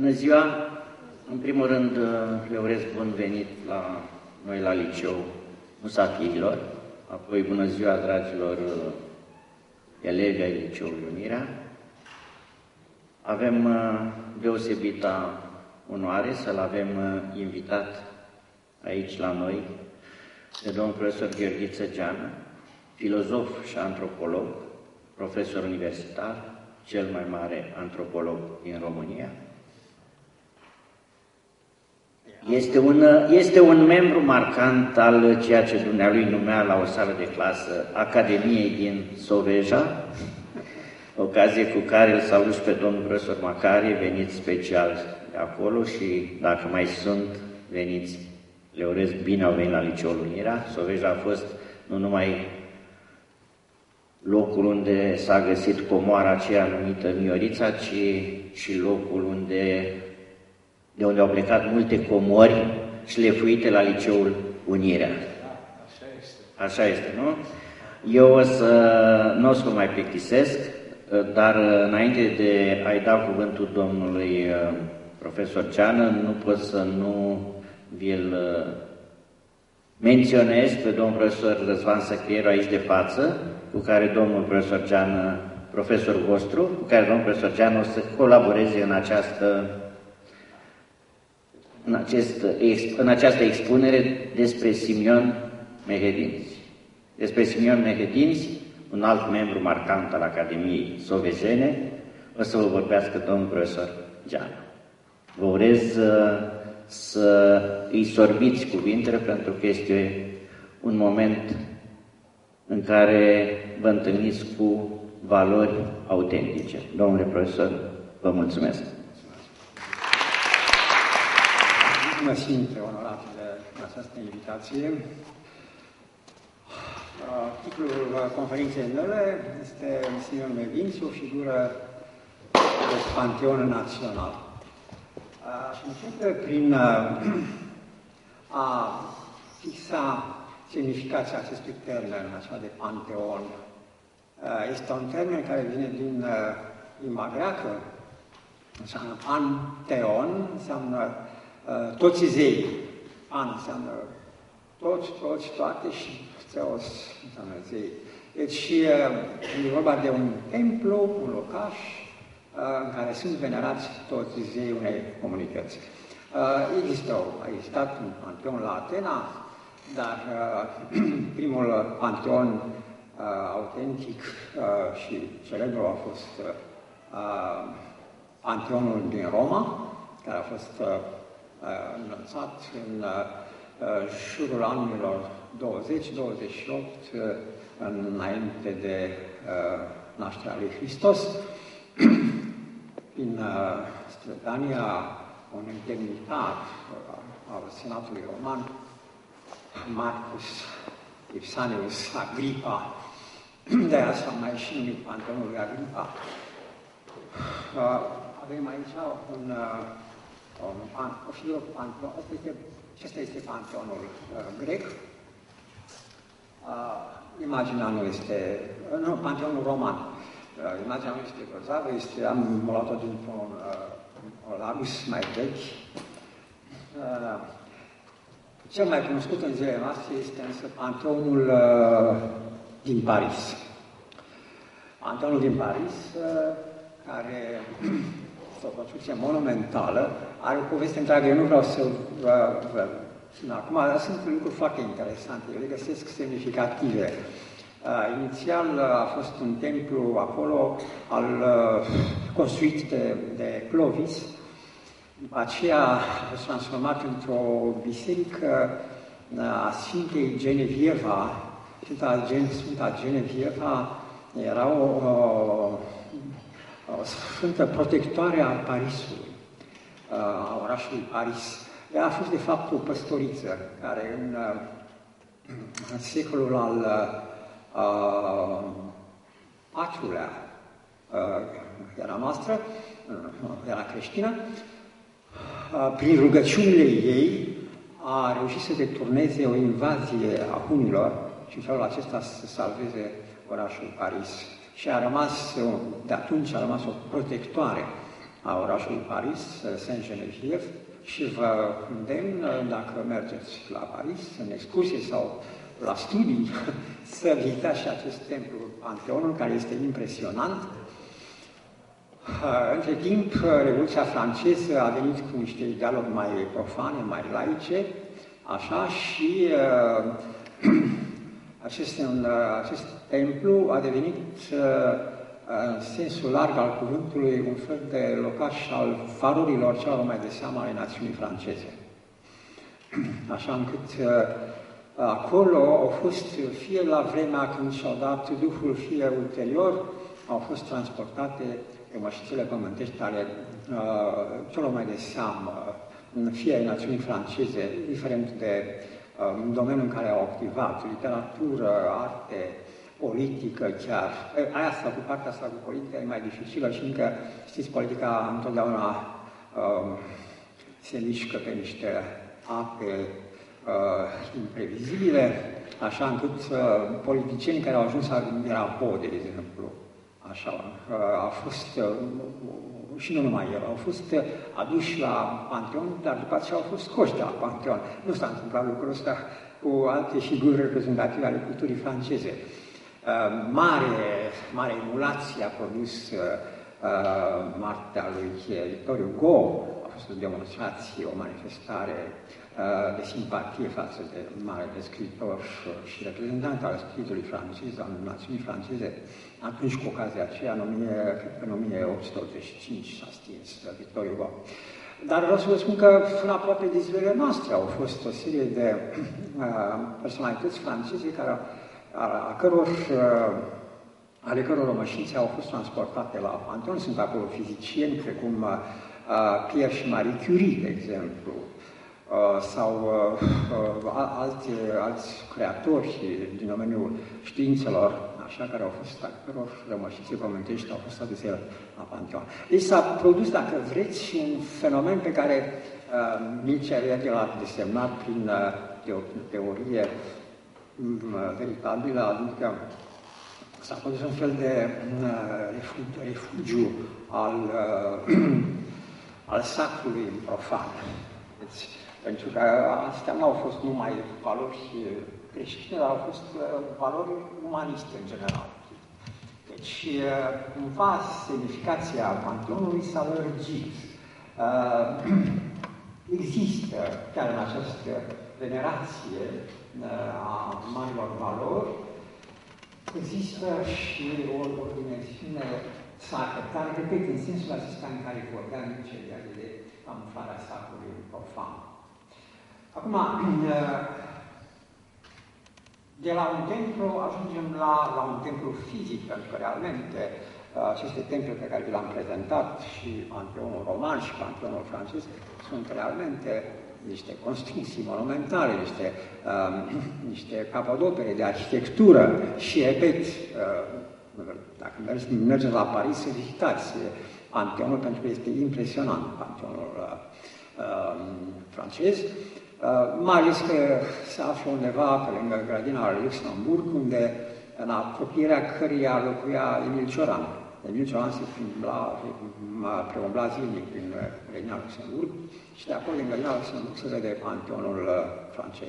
Bună ziua! În primul rând le urez bun venit la noi la liceu musafirilor, apoi bună ziua dragilor elevi ai liceului Unirea. Avem deosebita onoare să-l avem invitat aici la noi de domnul profesor Gheorghiță Geană, filozof și antropolog, profesor universitar, cel mai mare antropolog din România. Este un membru marcant al ceea ce dumnealui numea la o sală de clasă Academiei din Soveja, ocazie cu care îl salut și pe domnul profesor Macarie, veniți special de acolo și dacă mai sunt, veniți, le urez bine au venit la Liceul Unirea. Soveja a fost nu numai locul unde s-a găsit comoara aceea numită Miorița, ci și locul de unde au plecat multe comori șlefuite la Liceul Unirea. Așa este, nu? Eu nu o să vă mai plictisesc, dar înainte de a-i da cuvântul domnului profesor Geană, nu pot să nu vi-l menționez pe domnul profesor Răzvan Săcrieru aici de față, cu care domnul profesor Geană, profesorul vostru, cu care domnul profesor Geană o să colaboreze în această expunere despre Simion Mehedinți. Despre Simion Mehedinți, un alt membru marcant al Academiei Sovejene, o să vă vorbească domnul profesor Geană. Vă urez să îi sorbiți cuvintele, pentru că este un moment în care vă întâlniți cu valori autentice. Domnule profesor, vă mulțumesc. Mă simt onorat de această invitație. Titlul conferinței mele este Simion Mehedinți, o figură de panteon național. Și începe prin a fixa semnificația acestui termen, acela de panteon. Este un termen care vine din limba greacă, înseamnă panteon, înseamnă toți zei. Pan înseamnă toți, toate și theos înseamnă zei. Deci e vorba de un templu, un locaș, în care sunt venerați toți zei unei comunități. A existat un panteon la Atena, dar primul panteon autentic și celebru a fost panteonul din Roma, care a fost înălțat în jurul anilor 20-28, înainte de nașterea lui Hristos. Prin strădania un demnitar al Senatului Roman, Marcus Ipsanius Agripa, de aia s-a mai și numit panteonul lui Agripa. Avem aici o figură cu panteon. Acesta este panteonul grec. Imaginea nu este... Nu, panteonul roman. Imaginea nu este grozavă, am luat-o dintr-un lagus mai vechi. Cel mai cunoscut în zilele noastre este însă panteonul din Paris. Panteonul din Paris, care este o construcție monumentală, are o poveste întreagă, eu nu vreau să vă spun acum, dar sunt lucruri foarte interesante, eu le găsesc semnificative. Inițial a fost un templu acolo construit de Clovis, după aceea a fost transformat într-o biserică a Sfintei Genevieva. Sfânta Genevieva era o sfântă protectoare a Parisului, a orașului Paris. Ea a fost de fapt o păstoriță care în secolul al IV-lea era noastră, era creștină, prin rugăciunile ei a reușit să deturneze o invazie a hunilor și în felul acesta să salveze orașul Paris. Și de atunci a rămas o protectoare a orașului Paris, Saint-Geneviève, și vă îndemn, dacă mergeți la Paris, în excursie sau la studii, să vizitați și acest templu, Panteonul, care este impresionant. Între timp, Revoluția franceză a venit cu niște idealuri mai profane, mai laice, așa, și acest templu a devenit, în sensul larg al cuvântului, un fel de locaș al valorilor celor mai de seamă ale națiunii franceze. Așa încât acolo au fost, fie la vremea când și-au dat Duhul, fie ulterior, au fost transportate mășițele pământești ale celor mai de seamă, fie ai națiunii franceze, diferent de domeniul în care au activat, literatură, arte, politică chiar. Cu partea asta cu politica e mai dificilă și încă, știți, politica întotdeauna se mișcă pe niște ape imprevizibile, așa încât politicienii care au ajuns la Mirabeau, de exemplu, așa, au fost, și nu numai el, au fost aduși la Panteon, dar după aceea au fost scoși de la Panteon. Nu s-a întâmplat lucrul ăsta cu alte figuri reprezentative ale culturii franceze. Mare emulație a produs moartea lui Victor Hugo. A fost o demonstrație, o manifestare de simpatie față de marele scriitor și reprezentant al spiritului francez, al națiunii franceze. Atunci, cu ocazia aceea, în 1885 s-a stins Victor Hugo. Dar vreau să vă spun că până aproape de zilele noastre au fost o serie de personalități franceze ale căror rămășințe au fost transportate la Panteon. Sunt acolo fizicieni, precum Pierre și Marie Curie, de exemplu, sau alți creatori din domeniul științelor, așa, care au fost, a căror rămășițe pământești au fost aduse la Panteon. Deci s-a produs, dacă vreți, un fenomen pe care Mircea Eliade l-a desemnat prin teorie veritabilă, adică s-a produs un fel de refugiu al sacrului profan. Deci, pentru că astea nu au fost numai valori creștine, dar au fost valori umaniste în general. Deci, cumva, semnificația Panteonului s-a lărgit. Există, chiar în această venerație a marilor valori, există și o dimensiune sacră, care, repet, în sensul acesta în care vorbea Mircea Eliade de camuflarea sacrului profan. Acum, de la un templu ajungem la un templu fizic, pentru că realmente aceste temple pe care vi le-am prezentat, și Panteonul roman și Panteonul francez, sunt realmente niște construcții monumentale, niște capodopere de arhitectură și, repet, dacă mergeți la Paris, să vizitați Panteonul, pentru că este impresionant, Panteonul francez, mai ales că se află undeva pe lângă grădina lui Luxemburg, unde, în apropierea căreia locuia Emil Cioran. Emil Cioran se preumbla zilnic prin grădina Luxemburg și de acolo, din grădina Luxemburg, se vede Panteonul francez.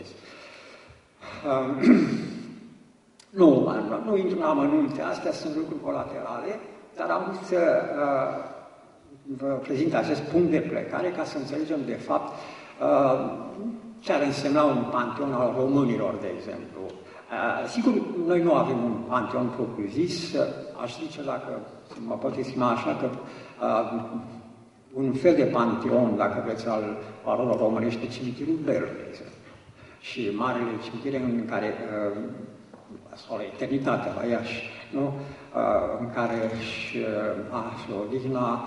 Nu intru în amănunte, astea sunt lucruri colaterale, dar am vrut să vă prezint acest punct de plecare ca să înțelegem, de fapt, ce ar însemna un panteon al românilor, de exemplu. Sigur, noi nu avem un panteon propriu-zis, aș zice, dacă mă pot exprima așa, că un fel de panteon, dacă vreți, al valorilor românești, de cimitirul Berl, de exemplu. Și marele cimitire în care, sau la Eternitatea, la Iași, nu? În care își află odihna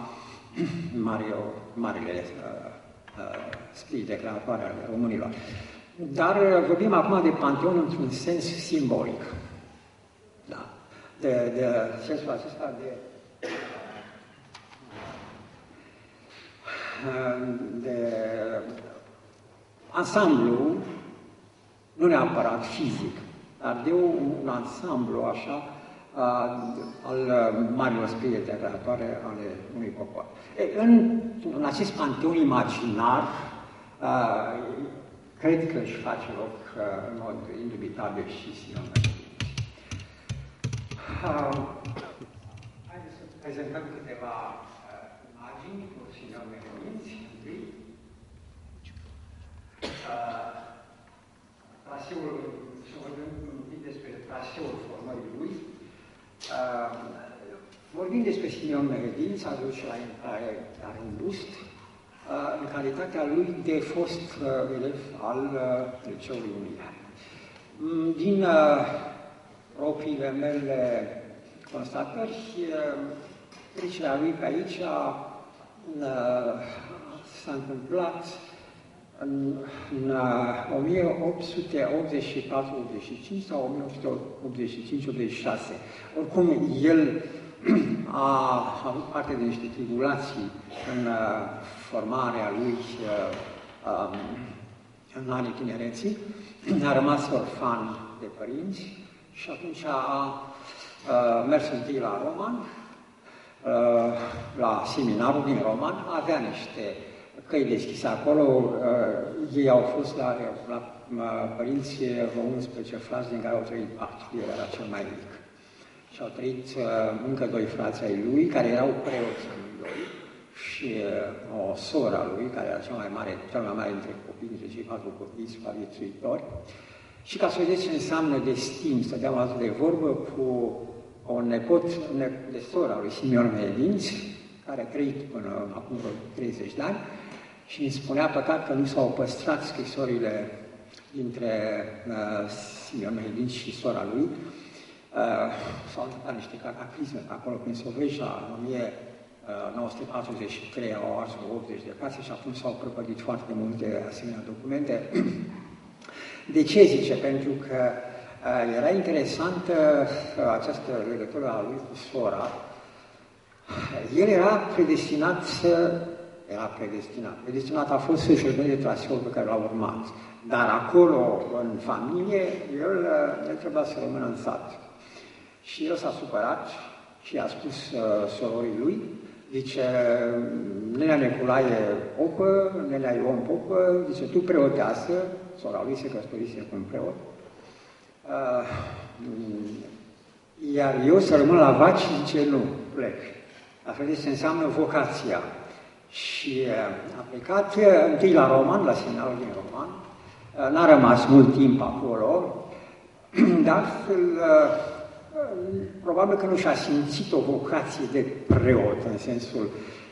marile scrii declaratoare ale românilor. Dar vorbim acum de panteon într-un sens simbolic. Da. De sensul acesta de ansamblu, nu neapărat fizic, dar de un ansamblu așa al marilor spirite creatoare ale unui popor. În acest panteon imaginar, cred că își face loc în mod indubitabil și Simeon Mehedinți. Haideți să prezentăm câteva imagini cu Simeon Mehedinți. Traseul, să vorbim un pic despre traseul formării lui. Vorbim despre Simeon Mehedinți, a dus la intrare, are un bust, în calitatea lui de fost elev al Liceului Unirea. Din propriile mele constatări, trecerea lui pe aici s-a întâmplat în 1884-85 sau 1885-86. Oricum, el a avut parte de niște tribulații în formarea lui în anii tinereții, a rămas orfan de părinți și atunci a mers întâi la Roman, la seminarul din Roman, avea niște căi deschise acolo, ei au fost la părinți 11 frați, din care au trăit 4, el era cel mai mic. Și au trăit încă 2 frați ai lui, care erau preoți lui, și o soră a lui, care era cel mai mare dintre copii, dintre cei 4 copii supraviețuitori. Și ca să vedeți ce înseamnă destin, stăteam atât de vorbă cu un nepot de soră a lui Simeon Mehedinți, care a trăit până acum 30 de ani, și îmi spunea păcat că nu s-au păstrat scrisorile dintre Simeon Mehedinți și sora lui. S-au întâmplat niște cataclisme pe acolo, prin Sovești, în 1943 au ars 80 de case și atunci s-au prăpădit foarte multe asemenea documente. De ce zice? Pentru că era interesantă această legătură a lui cu sora. El era predestinat să... Predestinat a fost să-și urmeze traseul pe care l-a urmat. Dar acolo, în familie, el trebuia să rămână în sat. Și el s-a supărat și a spus sororii lui, zice, nenea Nicolae popă, nenea Ion popă, zice, tu preoteasă, sora lui se căsătorise cu un preot, iar eu să rămân la vaci, zice, nu, plec. La fel ce înseamnă vocația. Și a plecat întâi la Roman, la seminarul din Roman, n-a rămas mult timp acolo, dar altfel, probabil că nu și-a simțit o vocație de preot, în sensul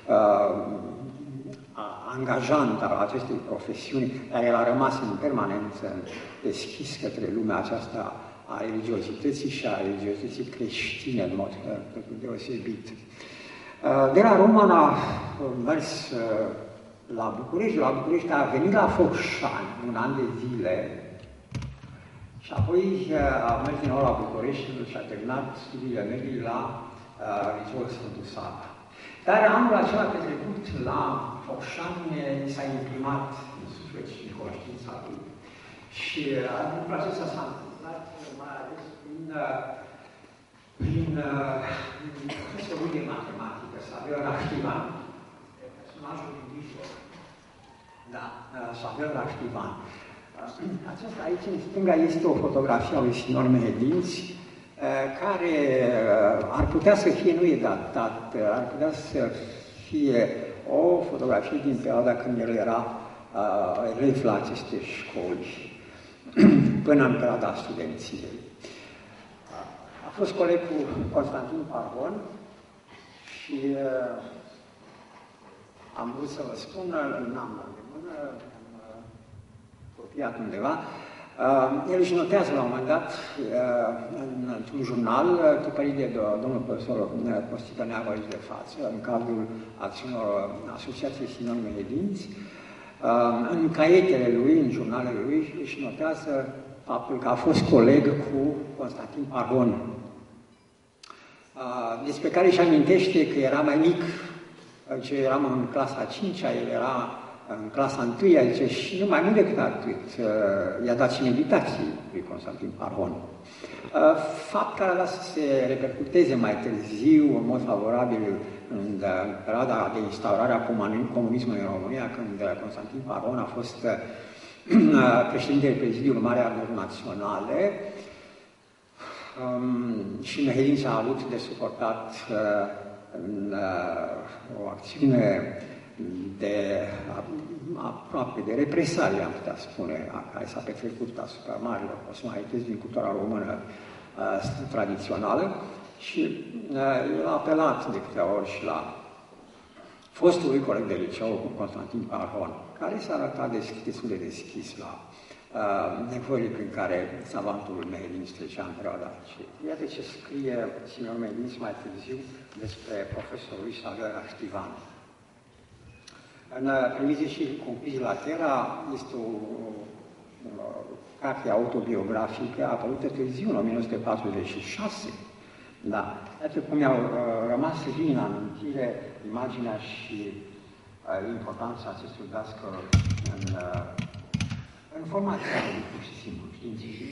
angajant al acestei profesiuni, dar el a rămas în permanență deschis către lumea aceasta a religiozității și a religiozității creștine, în mod deosebit. De la Roman a mers la București, a venit la Focșani un an de zile și apoi a mers din nou la București și a terminat studiile medii la Liceul Sfântul Sava. Dar anul acela petrecut la Focșani s-a imprimat în suflet și în conștiința lui. Și lucrul acesta s-a întâmplat mai ales prin profesorul de matematică, Savel Raștivan, personajul din Bishop. Da, Savel Raștivan. Aceasta aici, în stânga, este o fotografie a lui Simeon Mehedinți, care ar putea să fie, nu e datat, ar putea să fie o fotografie din perioada când el era elev la aceste școli, până în perioada studenției. A fost coleg cu Constantin Parvon și am vrut să vă spun, n-am la îndemână, am copiat undeva. El își notează la un moment dat într-un jurnal, tipărit de domnul profesor Costică Neagu aici de față, în cadrul acțiunilor Asociației Simeon Mehedinți. În caietele lui, în jurnalele lui, își notează faptul că a fost coleg cu Constantin Parvon, despre care își amintește că era mai mic, ce eram în clasa 5-a, el era în clasa 1, zice, și nu mai mult decât atât, i-a dat și meditații lui Constantin Parhon. Fapt care a lăsat să se repercuteze mai târziu, în mod favorabil, în perioada de instaurare a comunismului în România, când Constantin Parhon a fost președintele Prezidiului Mare Ardelor Naționale, și Mehedinți a avut de suportat în o acțiune aproape de represalie, am putea spune, care s-a petrecut asupra marilor personalități din cultura română tradițională, și el a apelat de câteva ori și la fostului coleg de liceu, Constantin Parhon, care s-a arătat destul de deschis la nevoile prin care savantul Mehedinți trecea în perioada aceea. Iată ce scrie Simeon Mehedinți mai târziu despre profesorul lui Xavier Activan. În Premize și concluzii la Terra este o carte autobiografică apărută târziu, în 1946. Da. Iată cum i-au rămas bine în amintire imaginea și importanța acestui dascăl în formația lui, pur și simplu, științifică.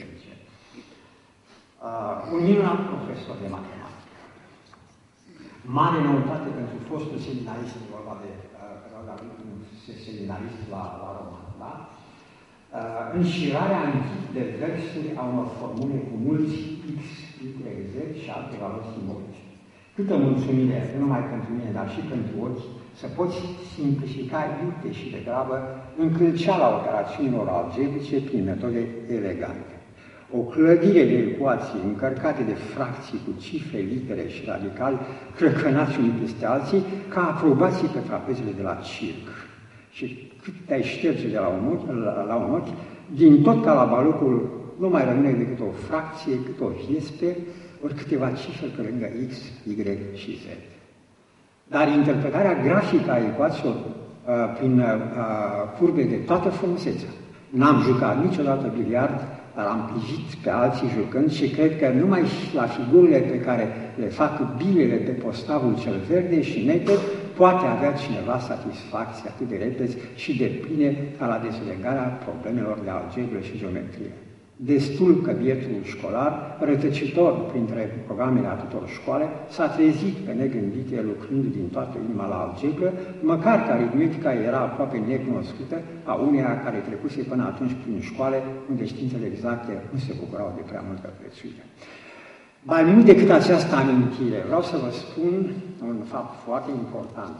Un minunat profesor de matematică. Mare noutate pentru fostul seminarist, vorba de perioada lui seminarist la Roma. Da? Înșirarea în tip de versuri a unor formule cu mulți x, y, z și alte valori simbolice. Câtă mulțumire, nu numai pentru mine, dar și pentru ochi, să poți simplifica iute și de grabă încălceala operațiunilor algebrice prin metode elegante. O clădire de ecuații încărcate de fracții cu cifre, litere și radicali, crăcănați unii peste alții, ca acrobații pe trapezele de la circ. Și cât te-ai șterge de la un ochi, din tot calabalucul nu mai rămâne decât o fracție, cât o viespe, ori câteva cifre pe lângă x, y și z. Dar interpretarea grafică a ecuațiilor prin curbe de toată frumusețea. N-am jucat niciodată biliard, dar am privit pe alții jucând și cred că numai la figurile pe care le fac bilele pe postavul cel verde și neted, poate avea cineva satisfacție atât de repede și de pline ca la deslegarea problemelor de algebră și geometrie. Destul că bietul școlar, rătăcitor printre programele atâtor școale, s-a trezit pe negândite lucrând din toată inima la algebră, măcar că aritmetica era aproape necunoscută a uneia care trecuse până atunci prin școale, unde științele exacte nu se bucurau de prea multă prețuire. Mai mult decât această amintire, vreau să vă spun un fapt foarte important.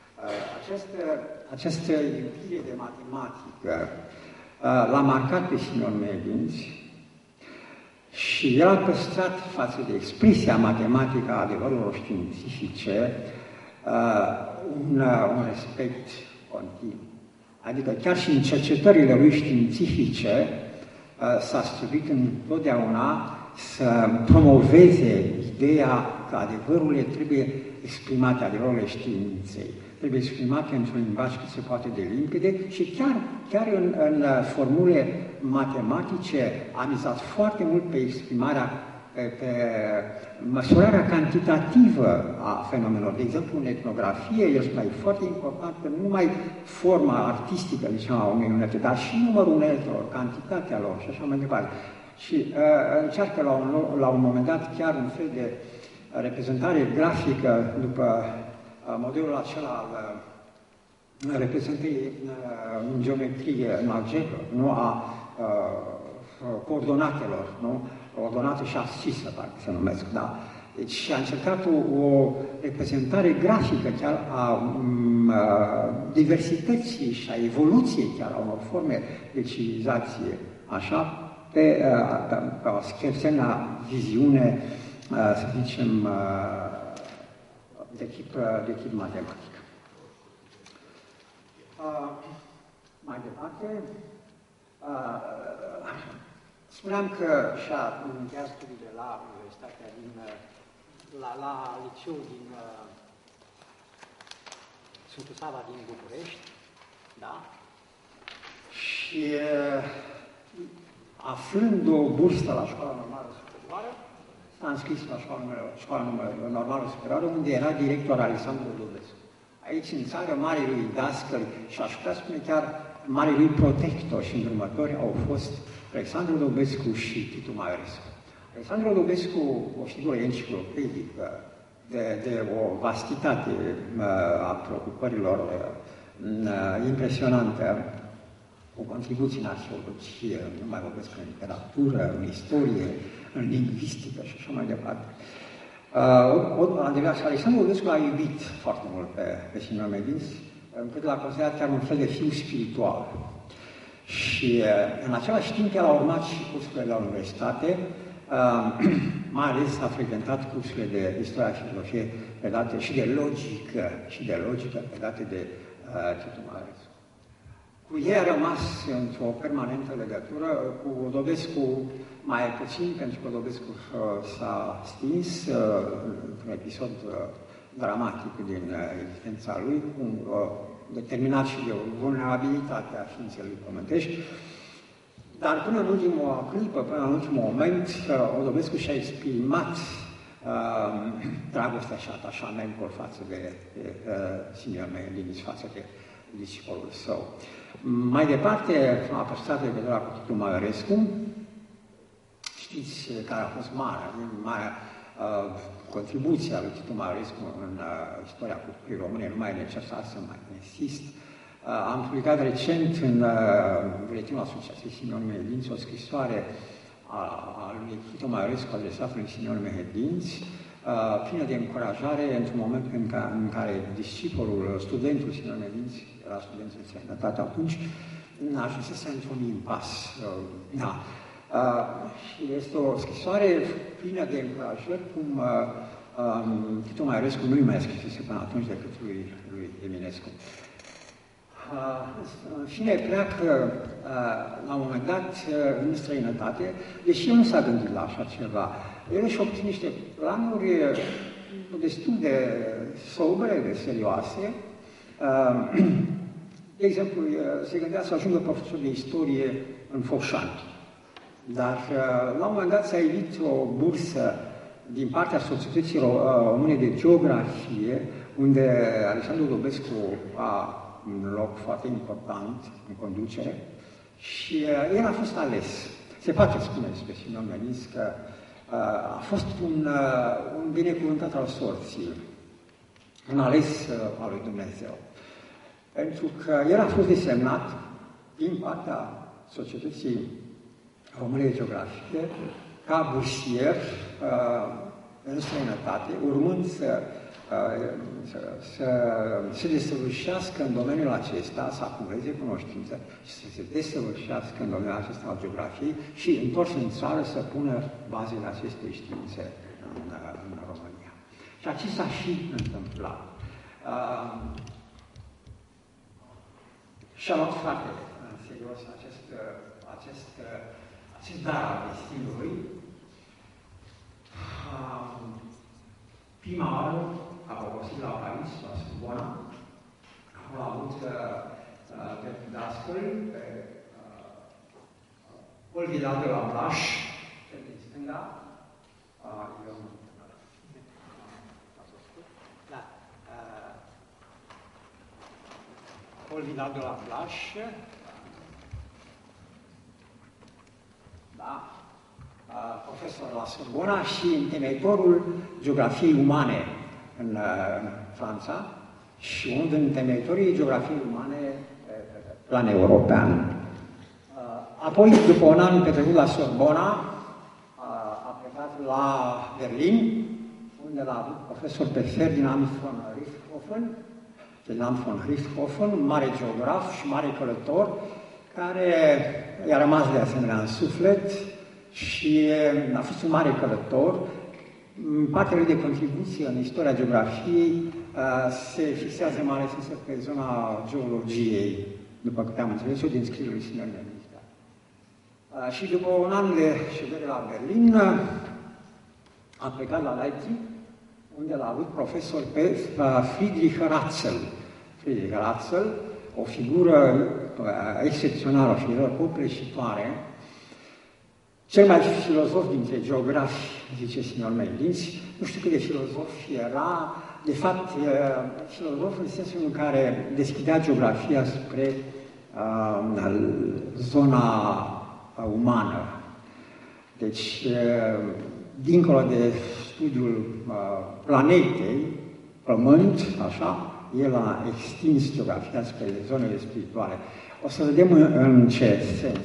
Această iubire de matematică l-a marcat pe Simeon Mehedinți și el a păstrat față de expresia matematică a adevărurilor științifice un respect continuu. Adică chiar și în cercetările lui științifice s-a străduit întotdeauna să promoveze ideea că adevărurile trebuie exprimate, adevărurile științei. Trebuie exprimate într-un limbaj cât se poate de limpede și chiar în formule matematice a mizat foarte mult pe exprimarea, pe măsurarea cantitativă a fenomenelor. De exemplu, în etnografie este foarte important că nu numai forma artistică, a unei unelete, dar și numărul uneltelor, cantitatea lor și așa mai departe. Și încearcă la un moment dat chiar un fel de reprezentare grafică după modelul acela al reprezentării în geometrie, în algebră, nu a coordonatelor, nu? Ordonate și abscisă, parcă se numesc, da? Deci a încercat o reprezentare grafică chiar a diversității și a evoluției chiar a unor forme de civilizație, așa, pe o asemenea viziune, să zicem, de tip matematic. Mai departe, spuneam că și-a încheiat studiile la Universitatea la liceul din Sfântul Sava din București, da? Și aflând o bursă la Școala Normală Superioară, s-a înscris la Școala Normală Superioară, unde era director Alexandru Dubescu. Aici, în țară, marii dascăli și aș putea spune chiar marii protectori și îndrumători au fost Alexandru Dobescu și Titu Maiorescu. Alexandru Dobescu, o figură enciclopedică, de o vastitate a preocupărilor impresionantă, cu contribuții în arheologie, nu mai vorbesc în literatură, în istorie, în lingvistică și așa mai departe. Alexandru Dobescu a iubit foarte mult pe Simeon Medins, încât l-a considerat chiar un fel de fiu spiritual. Și în același timp el a urmat și cursurile la universitate, mai ales a frecventat cursurile de istoria și filozofie predate și de logică predate de Titu Maiorescu. Cu ei a rămas într-o permanentă legătură, cu Dobescu mai puțin, pentru că Dobescu s-a stins într-un episod dramatic din existența lui, determinat și de o vulnerabilitate a ființei pământești. Dar până în ultimul clipă, până în ultimul moment, Dobescu și-a exprimat dragostea și atașamentul față de Simeon Medins, față de discipolul său. Mai departe, a păstrat legătura cu Titu Maiorescu. Știți care a fost marea contribuția lui Titu Maiorescu în istoria culturii române, nu mai e necesar să mai insist. Am publicat recent în buletinul Asociației Simeon Medins o scrisoare a lui Titu Maiorescu adresată lui Simeon Medins, plină de încurajare într-un moment în care discipolul, studentul Simeon Medins, era student în străinătate atunci, ajunsese într-un impas. Și este o scrisoare plină de încurajări, cum Titu Maiorescu nu-i mai scrisese până atunci decât lui Eminescu. În fine, pleacă la un moment dat în străinătate, deși el nu s-a gândit la așa ceva. El își obține niște planuri destul de sobre, de serioase. De exemplu, se gândea să ajungă profesor de istorie în Focșani. Dar la un moment dat s-a evit o bursă din partea Societății Române de Geografie, unde Alexandru Dobescu a un loc foarte important în conducere și el a fost ales. Se poate spune despre Simeon Medins că a fost un binecuvântat al sorții, un ales al lui Dumnezeu. Pentru că el a fost desemnat din partea Societății Române de Geografie ca bursier în străinătate, urmând să se desăvârșească în domeniul acesta, să acumuleze cunoștință și să se desăvârșească în domeniul acesta al geografiei și, întors în țară, să pună bazele acestei științe în România. Și acesta și întâmplat. Și-a luat foarte în serios acest dar al destinului. Prima oară a folosit la Paris, la Sorbona. Acolo a avut pe dascăl, pe Paul Vidal de la Blaș, pe din stânga. Paul Vidal de la Blaș. Da. Profesor la Sorbona și întemeitorul geografiei umane în Franța și unul din întemeitorii geografiei umane pe plan european. Apoi, după un an petrecut la Sorbona, a plecat la Berlin, unde l-a avut profesor pe Ferdinand von Richthofen. Ferdinand von Richthofen, un mare geograf și mare călător, care i-a rămas de asemenea în suflet și a fost un mare călător. Partea lui de contribuție în istoria geografiei se fixează mai ales pe zona geologiei, după câte am înțeles eu, din scrierile lui Simeon Medins. Și după un an de ședere la Berlin, a plecat la Leipzig, unde l-a avut profesor pe Friedrich Ratzel. Friedrich Ratzel, o figură excepțională, o figură copleșitoare, Cel mai filozof dintre geografi, zice signor Mendinți, nu știu cât de filozof era, de fapt, filozof în sensul în care deschidea geografia spre zona umană. Deci, dincolo de studiul planetei, Pământ, așa, el a extins geografia spre zonele spirituale. O să vedem în ce sens.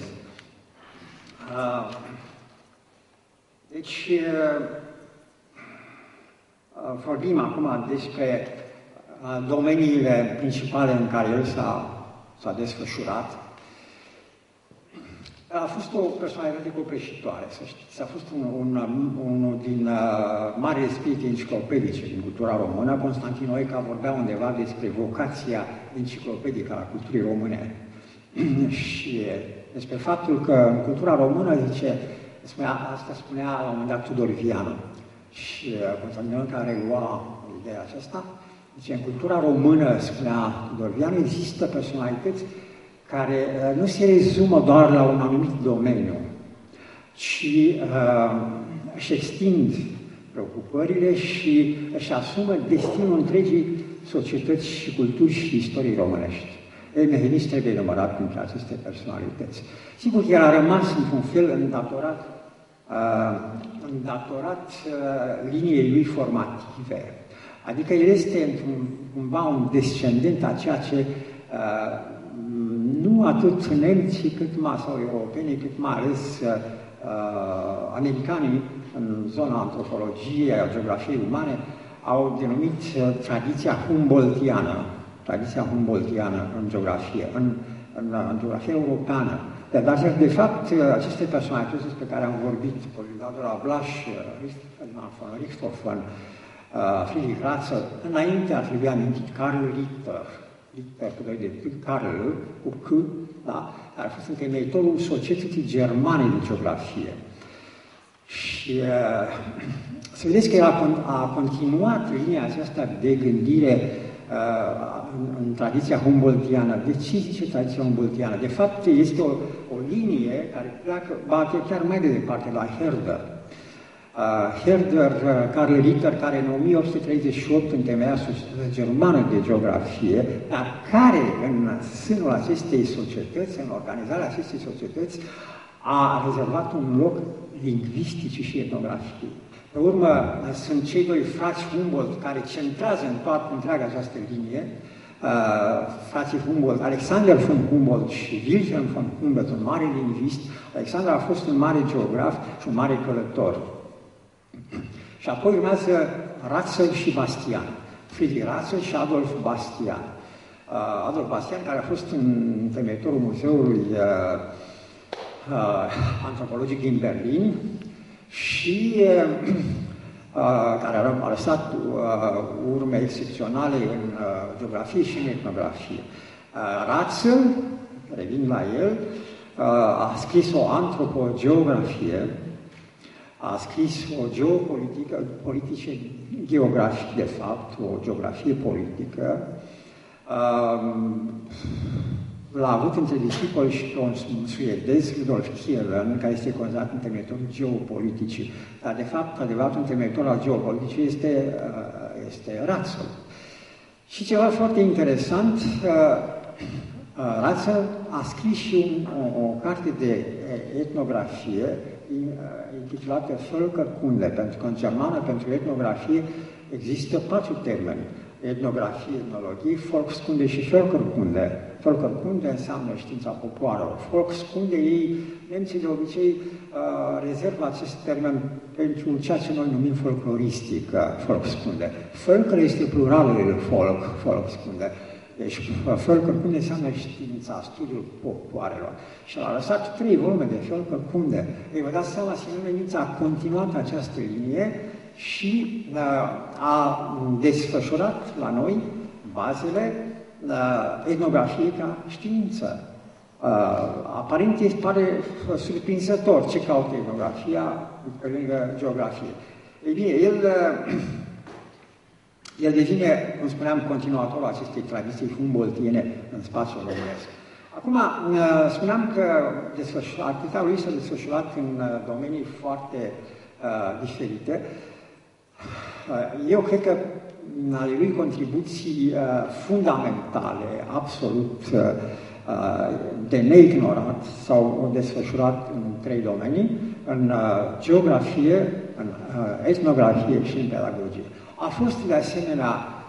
Deci, vorbim acum despre domeniile principale în care el s-a desfășurat. A fost o personalitate copleșitoare, să știți. A fost unul din marile spirite enciclopedice din cultura română. Constantin Oica vorbea undeva despre vocația enciclopedică a culturii române. Și despre faptul că în cultura română, asta spunea la un moment dat Tudor Vianu. Și Constantin Oica relua ideea aceasta. Deci, în cultura română, spunea Tudor Vianu, există personalități care nu se rezumă doar la un anumit domeniu, ci își extind preocupările și își asumă destinul întregii societăți și culturi și istorii românești. Mehedinți trebuie numărat printre aceste personalități. Sigur că el a rămas într-un fel îndatorat liniei lui formative. Adică el este cumva un descendent a ceea ce nu atât nemții sau europenii, cât mai ales americanii în zona antropologiei, a geografiei umane, au denumit tradiția humboldtiană în geografie, în geografia europeană. Dar, de fapt, aceste personalități despre care am vorbit, Polydor Blaș, Ferdinand von Richthofen, Friedrich Ratzel, înainte ar trebui amintit Karl Ritter, Karl, cu C, da? Care a fost întemeitorul Societății Germane de Geografie. Și să vedeți că el a continuat linia aceasta de gândire în tradiția humboldtiană. De ce zice tradiția humboldtiană? De fapt, este o linie care bate chiar mai de departe la Herder. Karl Ritter, care în 1838 întemeia Societatea Germană de Geografie, dar care în sânul acestei societăți, în organizarea acestei societăți, a rezervat un loc lingvisticii și etnografiei. Pe urmă, sunt cei doi frați Humboldt care centrează în toată întreaga această linie, frații Humboldt, Alexander von Humboldt și Wilhelm von Humboldt, un mare lingvist. Alexander a fost un mare geograf și un mare călător. Și apoi urmează Ratzel și Bastian, Friedrich Ratzel și Adolf Bastian. Adolf Bastian, care a fost întemeitorul Muzeului Antropologic din Berlin și care a lăsat urme excepționale în geografie și în etnografie. Ratzel, revin la el, a scris o antropogeografie, a scris o geopolitică, geografie, de fapt, o geografie politică. L-a avut între discipoli și un suedez, Rudolf Kielen, care este considerat întemeitorul geopoliticii. Dar, de fapt, adevăratul întemeitor al geopoliticii este Ratzel. Și ceva foarte interesant, Ratzel a scris și o carte de etnografie intitulată Völkerkunde, pentru că în germană, pentru etnografie, există 4 termeni. Etnografie, etnologie, Volkskunde și Völkerkunde. Völkerkunde înseamnă știința popoarelor. Volkskunde, nemții de obicei rezervă acest termen pentru ceea ce noi numim folcloristică, Volkskunde. Völker este pluralul Volkskunde. Deci, Völkerkunde înseamnă știința, studiul popoarelor. Și a lăsat 3 volume de Völkerkunde. Ei, vă dați seama, Simeon Mendință a continuat această linie și a desfășurat la noi bazele etnografiei ca știință. Aparent pare surprinzător ce caută etnografia pe lângă geografie. Ei bine, el devine, cum spuneam, continuatorul acestei tradiții humboldtiene în spațiul românesc. Acum, spuneam că activitatea lui s-a desfășurat în domenii foarte diferite. Eu cred că ale lui contribuții fundamentale, absolut de neignorat, s-au desfășurat în 3 domenii, în geografie, în etnografie și în pedagogie. A fost, de asemenea,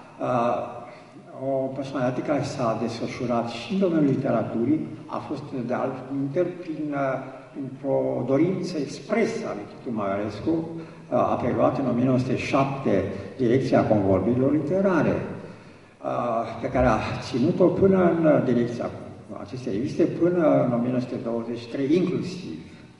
o personalitate care s-a desfășurat și în domeniul literaturii, a fost, de altfel, printr-o dorință expresă a lui Titu Măgărescu, a preluat în 1907 direcția convorbirilor literare, pe care a ținut-o până în direcția acestei reviste, până în 1923 inclusiv.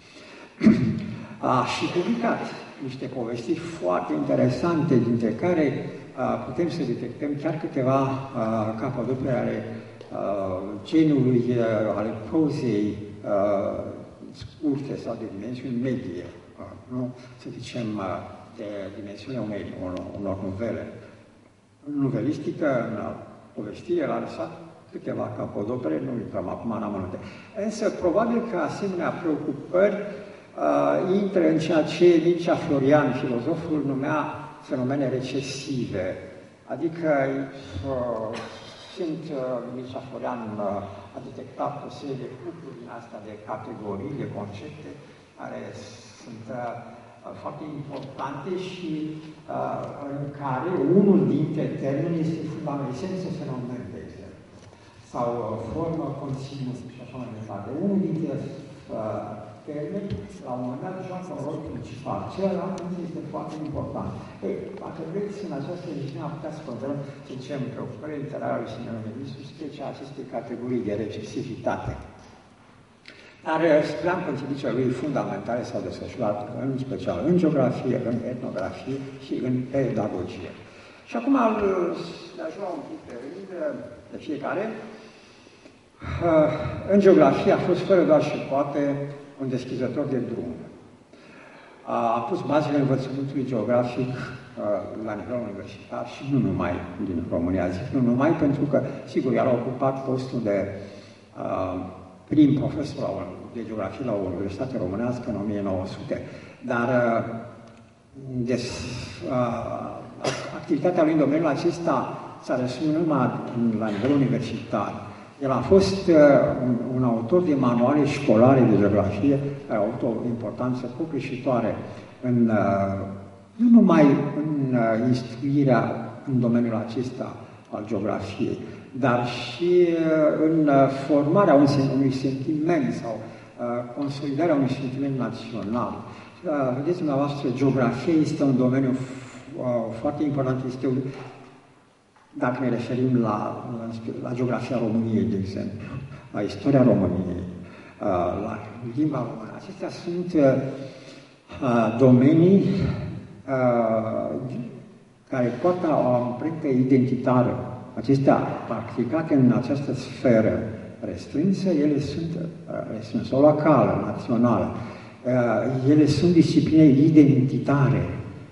A și publicat niște povestiri foarte interesante, dintre care putem să detectăm chiar câteva capodopere ale genului, ale prozei scurte sau de dimensiuni medie, nu? Să zicem, de dimensiunea unor novele. În novelistică, în povestire, l-a lăsat câteva capodopere, nu intrăm acum în amănunte. Însă, probabil că asemenea preocupări intră în ceea ce Mircea Florian, filozoful, numea fenomene recesive. Adică Mircea Florian a detectat o serie de cupluri din asta de categorii, de concepte, care sunt foarte importante și în care unul dintre termeni este esență fenomen, de exemplu, sau formă, conținut și așa mai departe. Unul dintre termeni, la un moment dat, joacă un rol principal. Celălalt este foarte important. Ei, dacă vreți, în această emisiune am putea să controlăm, să zicem, preocupările literare și neomenism, spre aceste categorii de recesivitate. Dar spuneam că contribuțiile lui fundamentale s-au desfășurat în special în geografie, în etnografie și în pedagogie. Și acum le ajung un pic pe rând de fiecare. În geografie a fost fără doar și poate un deschizător de drum. A pus bazele învățământului geografic la nivel universitar și nu numai din România, zic nu numai pentru că, sigur, el a ocupat postul de prim profesor de geografie la o universitate românească în 1900, dar activitatea lui în domeniul acesta s-a răsunat numai la nivel universitar. El a fost un autor de manuale școlare de geografie, care au avut o importanță copleșitoare nu numai în instruirea în domeniul acesta al geografiei, dar și în formarea unui sentiment sau consolidarea unui sentiment național. Vedeți dumneavoastră, geografia este un domeniu foarte important, este dacă ne referim la geografia României, de exemplu, la istoria României, la limba română. Acestea sunt domenii care poartă o amprentă identitară. Acestea, practicate în această sferă restrânsă, ele sunt restrânse, o locală, națională. Ele sunt discipline identitare.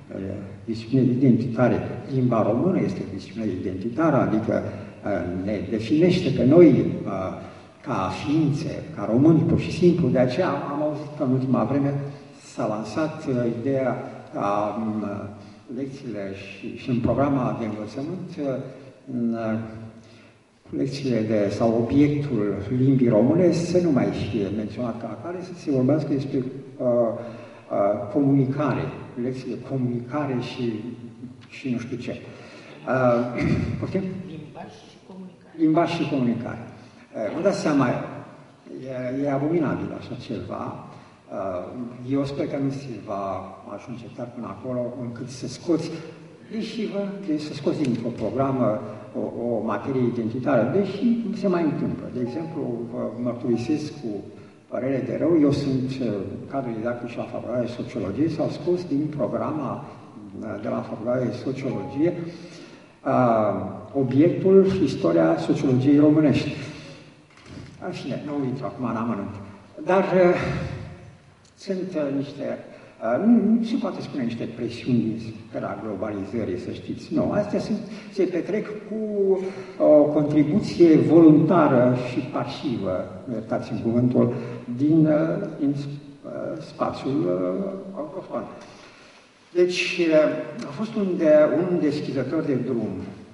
Limba română este o disciplină identitară, adică ne definește pe noi ca ființe, ca români, pur și simplu. De aceea am auzit că în ultima vreme s-a lansat ideea ca lecțiile și în programa de învățământ, lecțiile sau obiectul limbii române să nu mai fie menționat ca atare, să se vorbească despre comunicare, lecții de comunicare și nu știu ce. Limbaj și comunicare. Vă dați seama, e abominabil așa ceva. Eu sper că nu se va ajunge chiar până acolo încât să scoți, să scoți dintr-o programă o materie identitară, deși se mai întâmplă. De exemplu, vă mărturisesc cu părere de rău, eu sunt cadru didactic și la facultatea de sociologie, s-au scos din programa de la facultatea de sociologie obiectul istoria sociologiei românești. În fine, nu intru acum în amănunt. Dar sunt niște Nu se poate spune niște presiuni pe la globalizării, să știți. Nu, astea se petrec cu o contribuție voluntară și pasivă, iertați-mi cuvântul, din spațiul anglophon. Deci a fost un deschizător de drum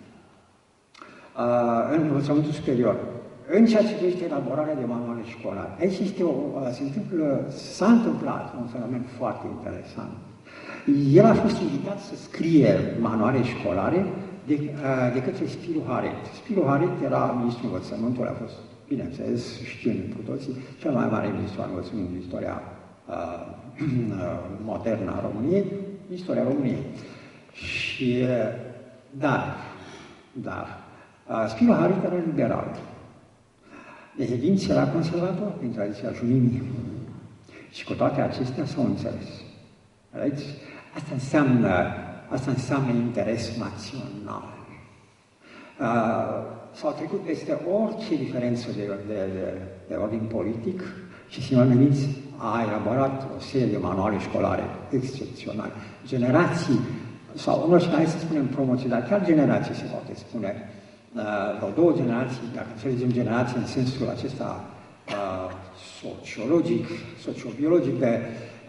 în învățământul superior. În ceea ce privește elaborarea de manuale școlare. Aici s-a întâmplat un fenomen foarte interesant. El a fost invitat să scrie manuale școlare de către Spiro Haret. Spiro Haret era ministrul învățământului, a fost, bineînțeles, știm cu toții, cel mai mare ministru al învățământului în istoria modernă a României, istoria României. Și, dar, Spiro Haret era liberal. Mehedinți era conservator prin tradiția junimii. Și cu toate acestea s-au înțeles. Vedeți? Asta înseamnă interes național. S-au trecut peste orice diferență de ordin politic și Simeon Mehedinți a elaborat o serie de manuale școlare excepționale. Generații, sau în orice, hai să spunem promoții, dar chiar generații se poate spune, vreo două generații, dacă înțelegem generații în sensul acesta sociologic, sociobiologic, de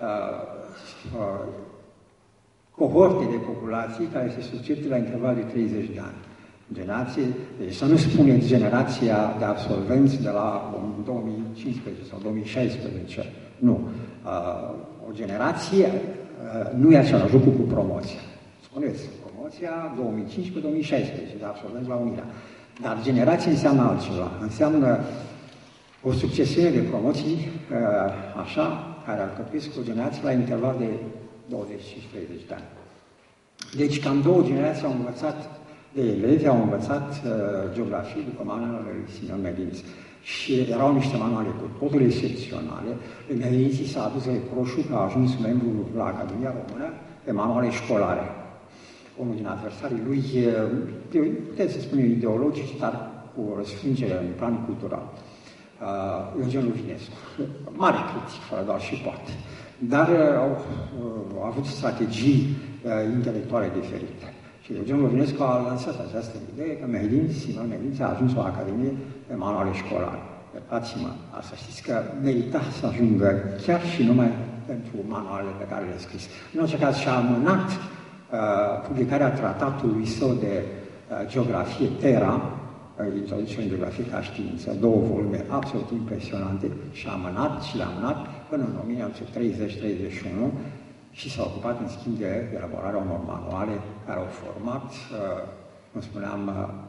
cohorte de populații care se suscite la interval de 30 de ani. Generație, deci să nu spuneți generația de absolvenți de la 2015 sau 2016, nu. O generație nu e același lucru cu promoția. Spuneți, promoția 2015-2016, de absolvenți la Unirea. Dar generație înseamnă altceva. Înseamnă o succesiune de promoții, așa, care alcătuiesc o generație la interval de 25-30 de ani. Deci cam două generații au învățat, de elevi au învățat geografie după manualele lui Simeon Mehedinți. Și erau niște manuale cu totul excepționale. Mehedinți s-a adus reproșul că a ajuns membru la Academia Română pe manuale școlare. Unul din adversarii lui, puteți să spunem ideologici, dar cu o răsfrângere în plan cultural. Eugen Luvinescu. Mare critic, fără doar și poate. Dar au avut strategii intelectuale diferite. Și Eugen Luvinescu a lansat această idee că Simeon Mehedinți a ajuns la Academie pe manuale școlare. Iertați-mă, asta știți că merita să ajungă chiar și numai pentru manualele pe care le-a scris. În orice caz și-a amânat publicarea tratatului său de geografie Terra, introducere în geografie ca știință, două volume absolut impresionante, și-a amânat și le-a amânat până în 1930-31 și s-a ocupat în schimb de elaborarea unor manuale care au format, cum spuneam,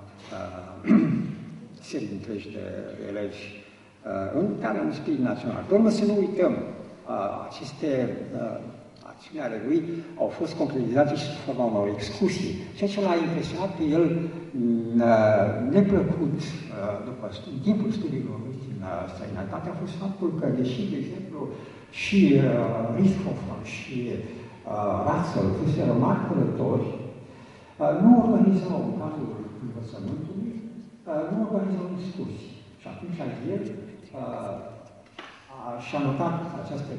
serii întregi de elevi în care un spirit național. Pe urmă să nu uităm, aceste acțiuni ale lui au fost concretizate și sub forma unor excursii. Ceea ce l-a impresionat pe el neplăcut în timpul studiilor lui din străinătate a fost faptul că, deși, de exemplu, și Richthofen și Ratzel fuseră mari călători, nu organizau în cadrul învățământului, nu organizau excursii. Și atunci el și-a notat această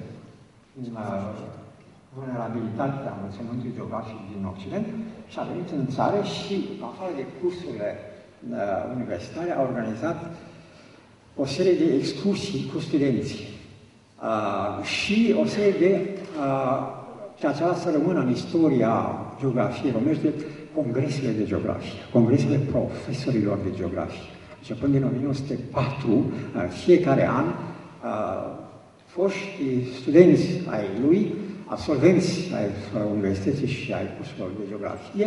vulnerabilitate a învățământului geografic din Occident și a venit în țară și, în afară de cursurile universitare, a organizat o serie de excursii cu studenții și o serie de ceea ce să rămână în istoria geografiei românești de congresele de geografie, congresele profesorilor de geografie. Începând din 1904, fiecare an, foști studenți ai lui, absolvenți ai universității și ai cursurilor de geografie,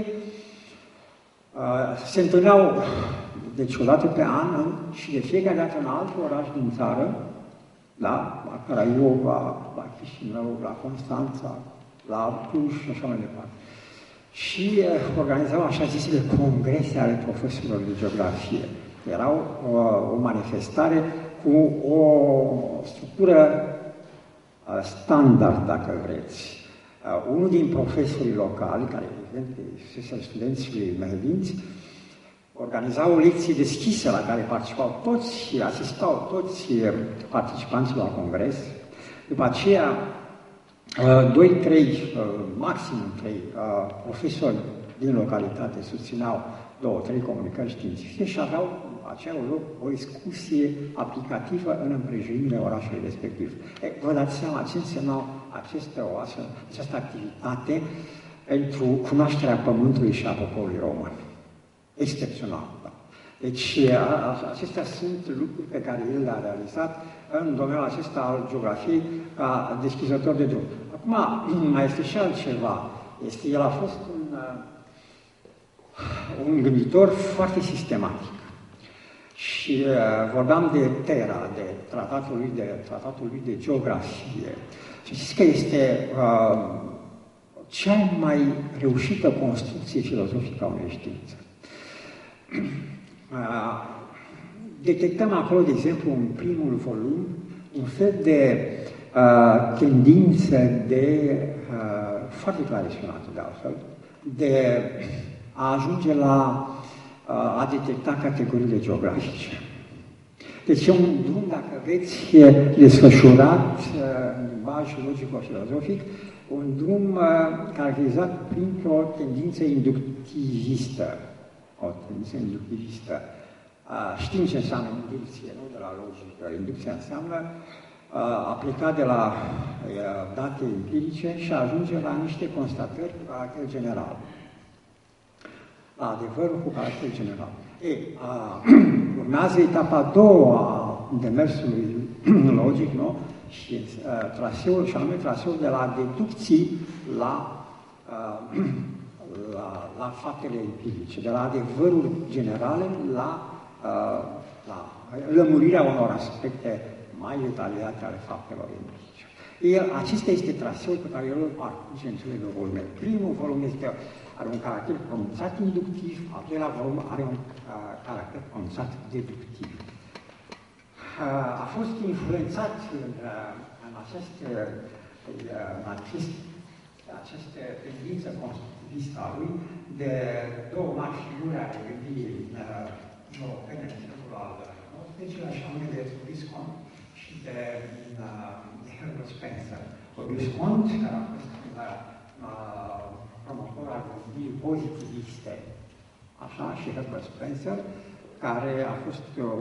se întâlneau, deci, o dată pe an și de fiecare dată în alt oraș din țară, la Craiova, la Chișinău, la Constanța, la Cluj și așa mai departe. Și organizau așa zisele congrese ale profesorilor de geografie. Erau o manifestare cu o structură standard, dacă vreți. Unul din profesorii locali, care evident sunt studenții lui Mehedinți, organiza o lecție deschisă la care participau toți și asistau toți participanții la congres. După aceea 2-3, maxim 3 profesori din localitate susțineau 2-3 comunicări științifice și aveau loc o excursie aplicativă în împrejurimile orașului respectiv. Vă dați seama ce însemna această activitate pentru cunoașterea Pământului și a poporului român. Excepțional. Da. Deci, acestea sunt lucruri pe care el le-a realizat în domeniul acesta al geografiei ca deschizător de drum. Acum, mai este și altceva. El a fost un gânditor foarte sistematic. Și vorbeam de Terra, de tratatul lui de geografie. Și știți că este cea mai reușită construcție filozofică a unei științe. Detectăm acolo, de exemplu, în primul volum, un fel de tendință foarte clarificată de altfel, de a ajunge la a detecta categoriile geografice. Deci e un drum, dacă veți, desfășurat în limbaj logico-filozofic, un drum caracterizat printr-o tendință inductivistă. O tendință inductivistă. Știm ce înseamnă inducție, nu de la logică. Inducția înseamnă a pleca de la date empirice și a ajunge la niște constatări cu caracter general. La adevărul cu caracter general. Urmează etapa a doua a demersului logic, nu? Și traseul, și anume traseul de la deducții la faptele empirice, de la adevărul generale la lămurirea unor aspecte mai detaliate ale faptelor empirice. Acesta este traseul pe care el îl parcurge în cele două volume. Primul volum are un caracter pronunțat inductiv, al doilea volum are un caracter pronunțat deductiv. A fost influențat în această tendință constructivistă a lui de două mari figuri ale gândirii europene în timpul al XIX, și anume de Viscount și de Herbert Spencer. Viscount, care a fost promotor al gândirii pozitiviste, așa, și Herbert Spencer, care a fost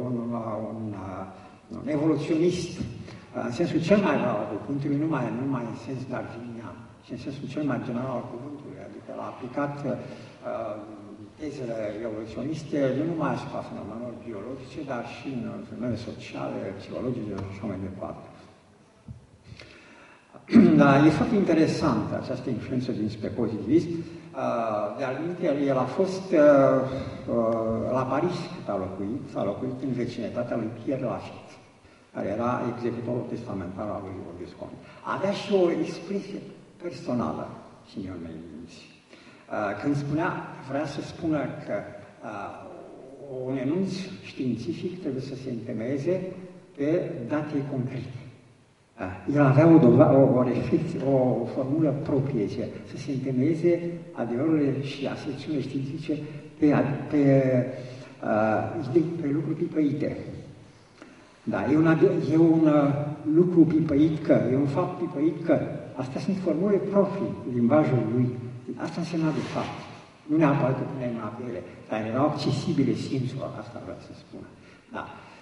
un evoluționist, în sensul cel mai rar al cuvântului, numai în sens darwinian, și în sensul cel mai general al cuvântului, adică l-a aplicat tezele evoluționiste nu numai asupra fenomenelor biologice, dar și în fenomene sociale, psihologice și așa mai departe. Dar e foarte interesantă această influență dinspre pozitivism. De-al minteri, el a fost la Paris cât s-a locuit în vecinătatea lui Pierre Lafitte, care era executorul testamentar al lui Viscount. Avea și o expresie personală, signor Meghedinți. Când vrea să spună că un enunț științific trebuie să se întemeieze pe date concrete. El avea o reflecție, o formulă proprie, să se întemeieze adevărurile și aserțiunile științifice pe lucruri pipăite. Da, e un lucru pipăit că, e un fapt pipăit că. Astea sunt formule proprii limbajul lui. Asta însemna de fapt. Nu neapărat că puneai mâna pe ele, dar erau accesibile simțurilor, asta vreau să spun. Da.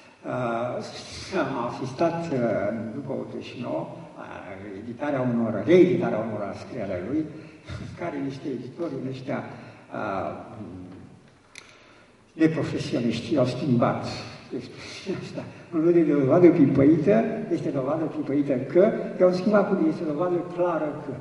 Am asistat după 89 reeditarea unor scrie ale lui, în care niște editori ăștia neprofesioniști au schimbat expresia asta. În loc de dovadă pipăită, este dovadă pipăită că, au schimbat cu este dovadă clară că.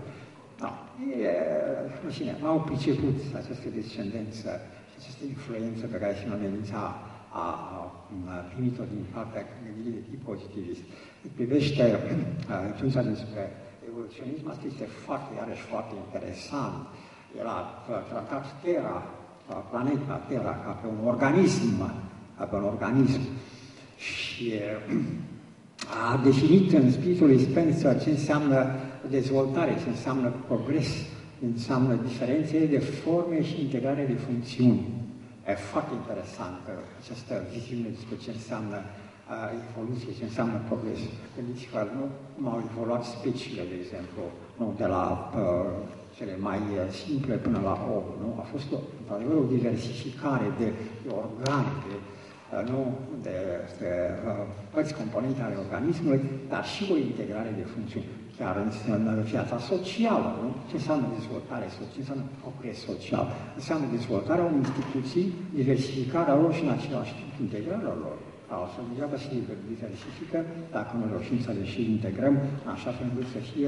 În fine, n-au priceput această descendență și această influență pe care Meghedinți a primit-o din partea gândirii de tip pozitivist. Privește influența dinspre evoluționism, asta este iarăși foarte interesant. El a tratat Terra, planeta Terra, ca pe un organism, și a definit în spiritul lui Spencer ce înseamnă dezvoltare, ce înseamnă progres, ce înseamnă diferențe de forme și integrare de funcțiuni. E foarte interesantă această viziune despre ce înseamnă evoluție, ce înseamnă progres. Gândiți-vă, nu? Cum au evoluat speciile, de exemplu, nu? De la cele mai simple până la om, nu? A fost o diversificare de organe, de părți componente ale organismului, dar și o integrare de funcțiuni. Chiar în viața socială, nu? Ce înseamnă dezvoltare socială, ce înseamnă progres social? Înseamnă dezvoltarea unor instituții, diversificarea lor și în același timp integrarea lor. Altfel, degeaba se diversifică dacă nu reușim să le și integrăm, așa fel încât să fie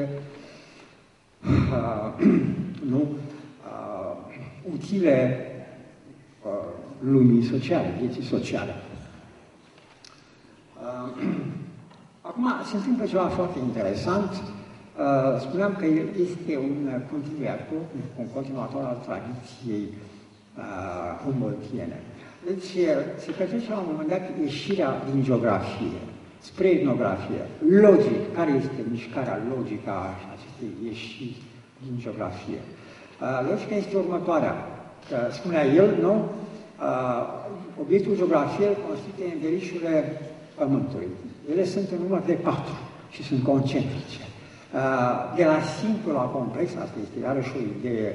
utile lumii sociale, vieții sociale. Acum, se întâmplă ceva foarte interesant. Spuneam că el este un continuator al tradiției humboldtiene. Deci, se petrece la un moment dat ieșirea din geografie, spre etnografie. Logic, care este mișcarea logică a acestei ieșiri din geografie? Logica este următoarea. Că spunea el, nu? Obiectul geografiei constituie învelișurile Pământului. Ele sunt în număr de 4 și sunt concentrice. De la simplu la complex, asta este iarăși o idee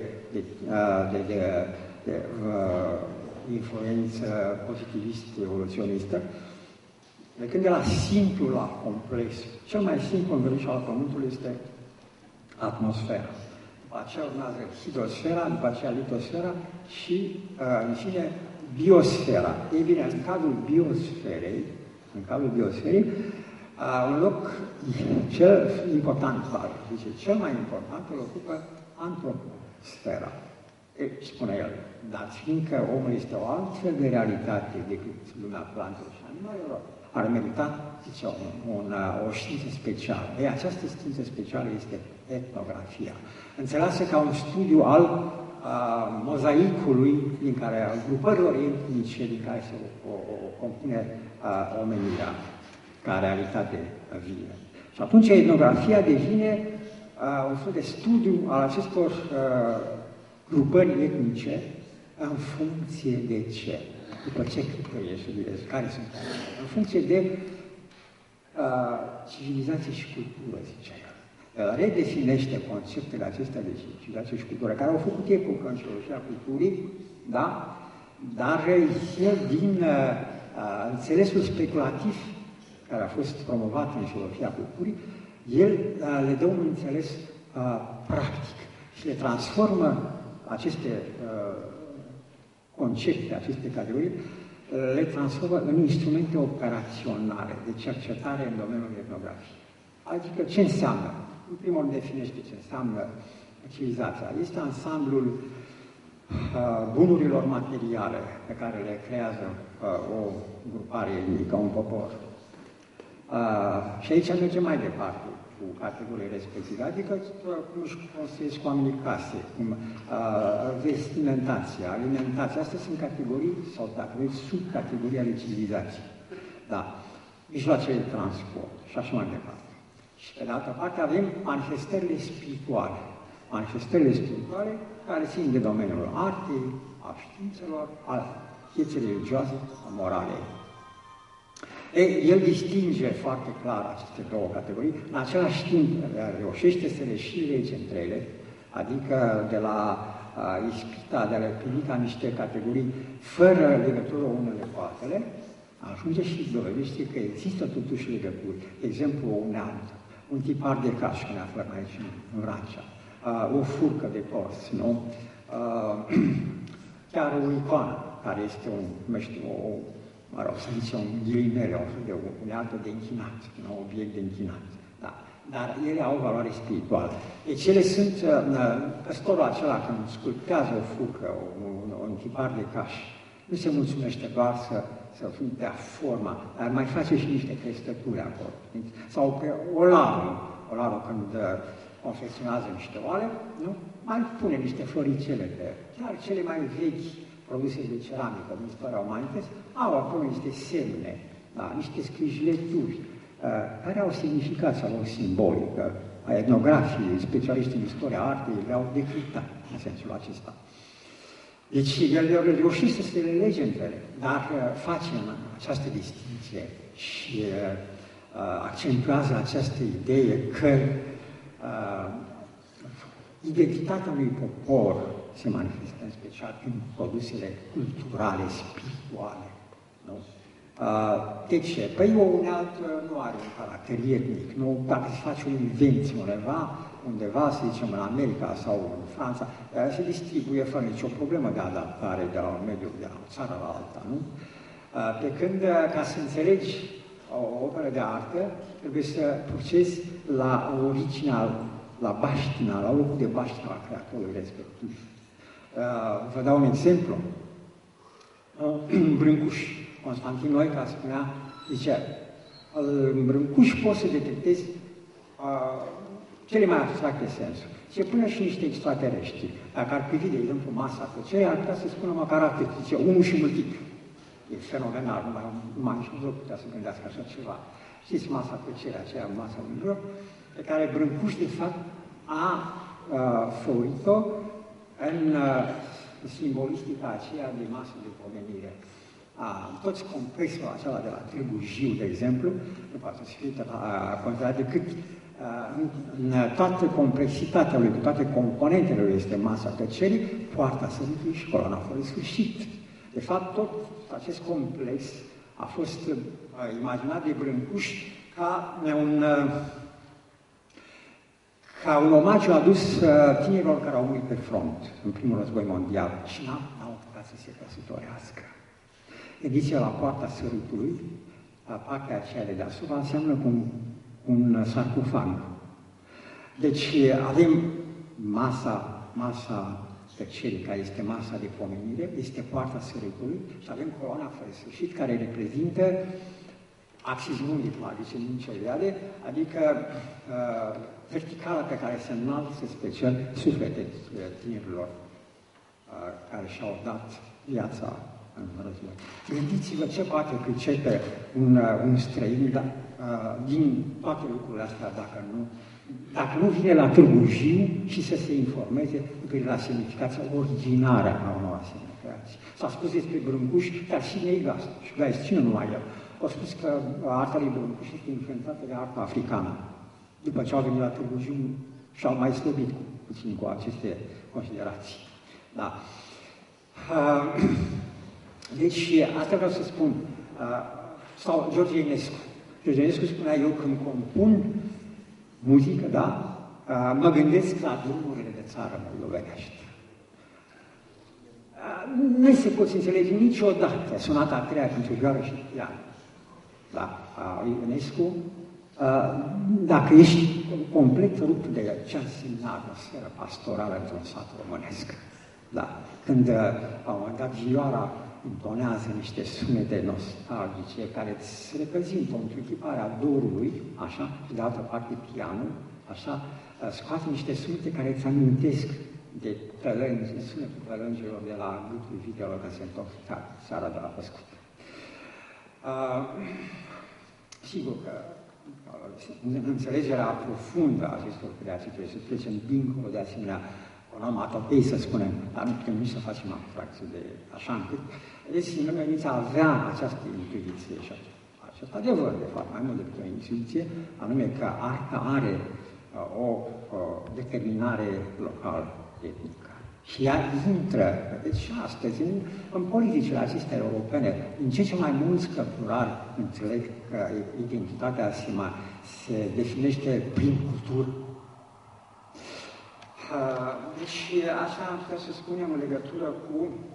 de influență pozitivist-evoluționistă, când de la simplu la complex, cel mai simplu înveliș al Pământului este atmosfera. După aceea urmează hidrosfera, după aceea litosfera și, în fine, biosfera. Ei bine, în cadrul biosferei, un loc cel important, cel mai important îl ocupă antroposfera. Spune el, dar fiindcă omul este o altfel de realitate decât lumea plantelor și animalelor, ar merita, zice, o știință specială. Ei, această știință specială este etnografia. Înțeleasă ca un studiu al mozaicului din care, al grupărilor etnice din care se compune omenirea ca realitate vie. Și atunci etnografia devine un fel de studiu al acestor grupări etnice în funcție de ce? După ce criterii studiezi? Care sunt? În funcție de civilizație și cultură, zice el. Redefinește conceptele acestea de civilizație și cultură, care au făcut epocă în filozofia culturii, da? Dar el, din înțelesul speculativ care a fost promovat în filozofia culturii, el le dă un înțeles practic și le transformă aceste concepte, aceste categorii, le transformă în instrumente operaționale de cercetare în domeniul etnografiei. Adică ce înseamnă? În primul rând definește ce înseamnă civilizația. Este ansamblul bunurilor materiale pe care le creează o grupare etnică, un popor. Și aici mergem mai departe cu categorii respective, adică cum își construiesc oamenii case, cum vestimentația, alimentația, astea sunt categorii sau dacă vreți, subcategorii ale civilizației. Da. Mijloacele de transport și așa mai departe. Și pe de altă parte avem manifestările spirituale. Manifestările spirituale care țin de domeniul artei, a științelor, a vieții religioase, a moralei. El distinge foarte clar aceste două categorii, în același timp reușește să le și lege între ele, adică de la ispita de a le primi ca niște categorii fără legătură unele cu altele, ajunge și dovedește că există totuși legături. De exemplu, un tipar de caș, care ne aflăm aici în Vrancea, o furcă de porți, nu? Chiar o icoană, care este să zicem, un ghilimele, o fel de unealtă de închinat, un obiect de închinat. Da. Dar ele au valoare spirituală. Deci ele sunt, păstorul acela când sculptează o furcă, un tipar de caș, nu se mulțumește doar să dea forma, dar mai face și niște crestături acolo. Sau pe olarul când confecționează niște oale, nu? Mai pune niște floricele pe chiar cele mai vechi produse de ceramică din istoria umanității, au acolo niște semne, da, niște scrijileturi, care au semnificație, au o simbolică. Etnografii, specialiști în istoria artei le-au decriptat în sensul acesta. Deci el reușit să se lege între ele, dar face această distinție și accentuează această idee că identitatea unui popor se manifestă în special prin produsele culturale, spirituale. Nu? De ce? Păi o unealtă nu are un caracter etnic. Nu? Dacă se face o invenție undeva, să zicem, în America sau în Franța, se distribuie fără nicio problemă de adaptare de la un mediu, de la o țară la alta. Nu? Pe când, ca să înțelegi o operă de artă, trebuie să procesi la originea, la baștina, la locul de baștina al creatorului respectiv. Vă dau un exemplu. Brâncuș. Constantin Noica spunea, zicea, în Brâncuș poți să detectezi cele mai abstracte sensuri. Și până și niște extraterestri. Dacă ar privi, de exemplu, masa tăcerii, ar putea să spună măcar atât, zice, unul și multiplu. E fenomenal, numai nici nu putea să gândească așa ceva. Știți masa tăcerii, aceea masa în joc, pe care Brâncuș, de fapt, a făurit-o în simbolistica aceea de masă de pomenire. Toți complexul acela de la Târgu Jiu, de exemplu, nu poate să fie considerat decât în toată complexitatea lui, cu toate componentele lui este masa tăcerii, poarta sărutului și coloana fără sfârșit. De fapt, tot acest complex a fost imaginat de Brâncuș ca un omagiu adus tinerilor care au murit pe front în primul război mondial și n-au apucat să se căsătorească. Ediția la poarta sărutului, la partea aceea de deasupra, înseamnă un sarcofag. Deci avem masa tăcerii, care este masa de pomenire, este poarta sărutului și avem coloana fără sfârșit, care reprezintă axis mundi, cum ar zice în cereale, adică verticala pe care se înalță special suflete tinerilor care și-au dat viața în război. Gândiți-vă ce poate pricepe un străin din toate lucrurile astea dacă nu vine la Târgu Jiu și să se informeze cu privire la semnificația originară a unor asemenea creații. S-a spus despre Brâncuș, dar și Neigas, și Gaescinu numai el. Au spus că arta lui Brâncuș este influențată de arta africană. După ce au venit la Târgu Jiu și-au mai slăbit puțin cu aceste considerații. Da. Deci, asta vreau să spun. Sau George Enescu. George Enescu spunea, eu când compun muzică, da, mă gândesc la drumurile de țară moldovenești. Nu se poate înțelege niciodată sonata a treia pentru vioară și pian. Da, a lui Enescu, dacă ești complet rupt de ce înseamnă atmosferă pastorală într-un sat românesc. Da, când la un moment dat vioara intonează niște sunete nostalgice care îți reprezintă o întruchipare a dorului, așa, și de altă parte pianul, așa, scoate niște sunete care îți amintesc de tălângi, de sunetul tălângilor de la gâtul vitelor care se întorc seara de la păscut. Sigur că înțelegerea profundă a acestor creații trebuie să trecem dincolo de asemenea onomatopei, să spunem, dar nu putem nici să facem abstracție de așa încât. Deci, Sfântul avea această intuiție și acest adevăr, de fapt, mai mult decât o intuiție, anume că arta are o determinare local etnică. Și ea intră, deci și astăzi, în politicile acestea europene, în ce mai mulți cărturari înțeleg că identitatea se definește prin cultură. Deci, așa am putea să spunem în legătură cu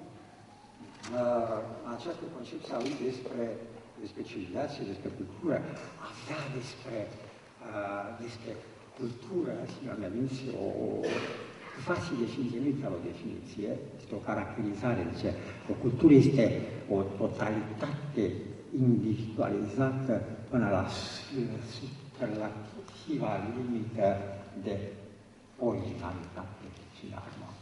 această concepție a lui despre civilizație, despre cultură, avea despre cultură, mi-a venit o facil definiție, nu e o definiție, este o caracterizare, zice, o cultură este o totalitate individualizată până la superlativa limită de originalitate și de armonie.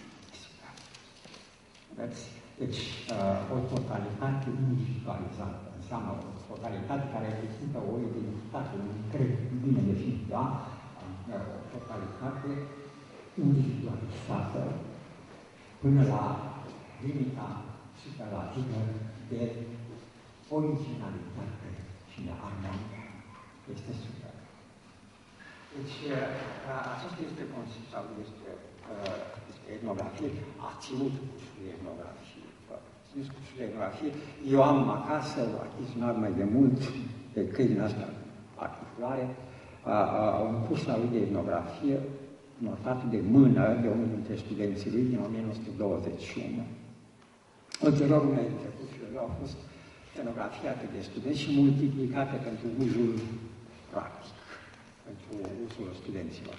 Deci, o totalitate individualizată înseamnă o totalitate care reprezintă o identitate, un întreg bine definit, da? O totalitate individualizată până la limita superlativă de originalitate și de armonie. Este super. Deci, acesta este conceptul sau este etnografie, a ținut de etnografie. Ținut de etnografie. Eu am acasă, achiziționat mai de mult, de căi astea particulare, un curs al lui de etnografie, notat de mână de unul dintre studenții lui din 1921. Ulterior, unele dintre cursurile au fost stenografiate de studenți și multiplicate pentru uzul practic, pentru uzul studenților.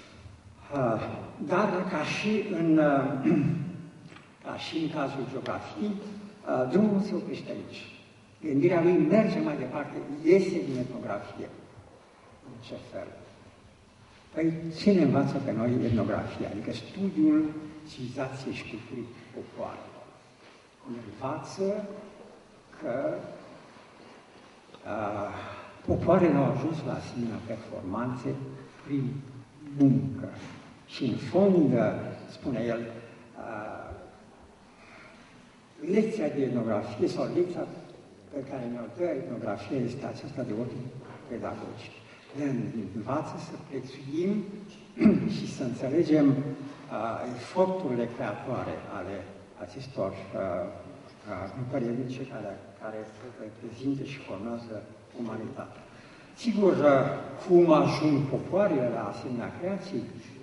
Dar, ca și în cazul geografiei, drumul nu se oprește aici. Gândirea lui merge mai departe, iese din etnografie. În ce fel? Păi, ce ne învață pe noi etnografia? Adică studiul civilizației și culturii popoarelor. Ne învață că popoarele au ajuns la asemenea performanțe prin muncă. Și în fond, spune el, lecția de etnografie sau lecția pe care ne-o dă etnografia este aceasta de ordine pedagogic. Ne învață să prețuim și să înțelegem eforturile creatoare ale acestor grupări etnice care reprezintă și formează umanitatea. Sigur, cum ajung popoarele la asemenea creații,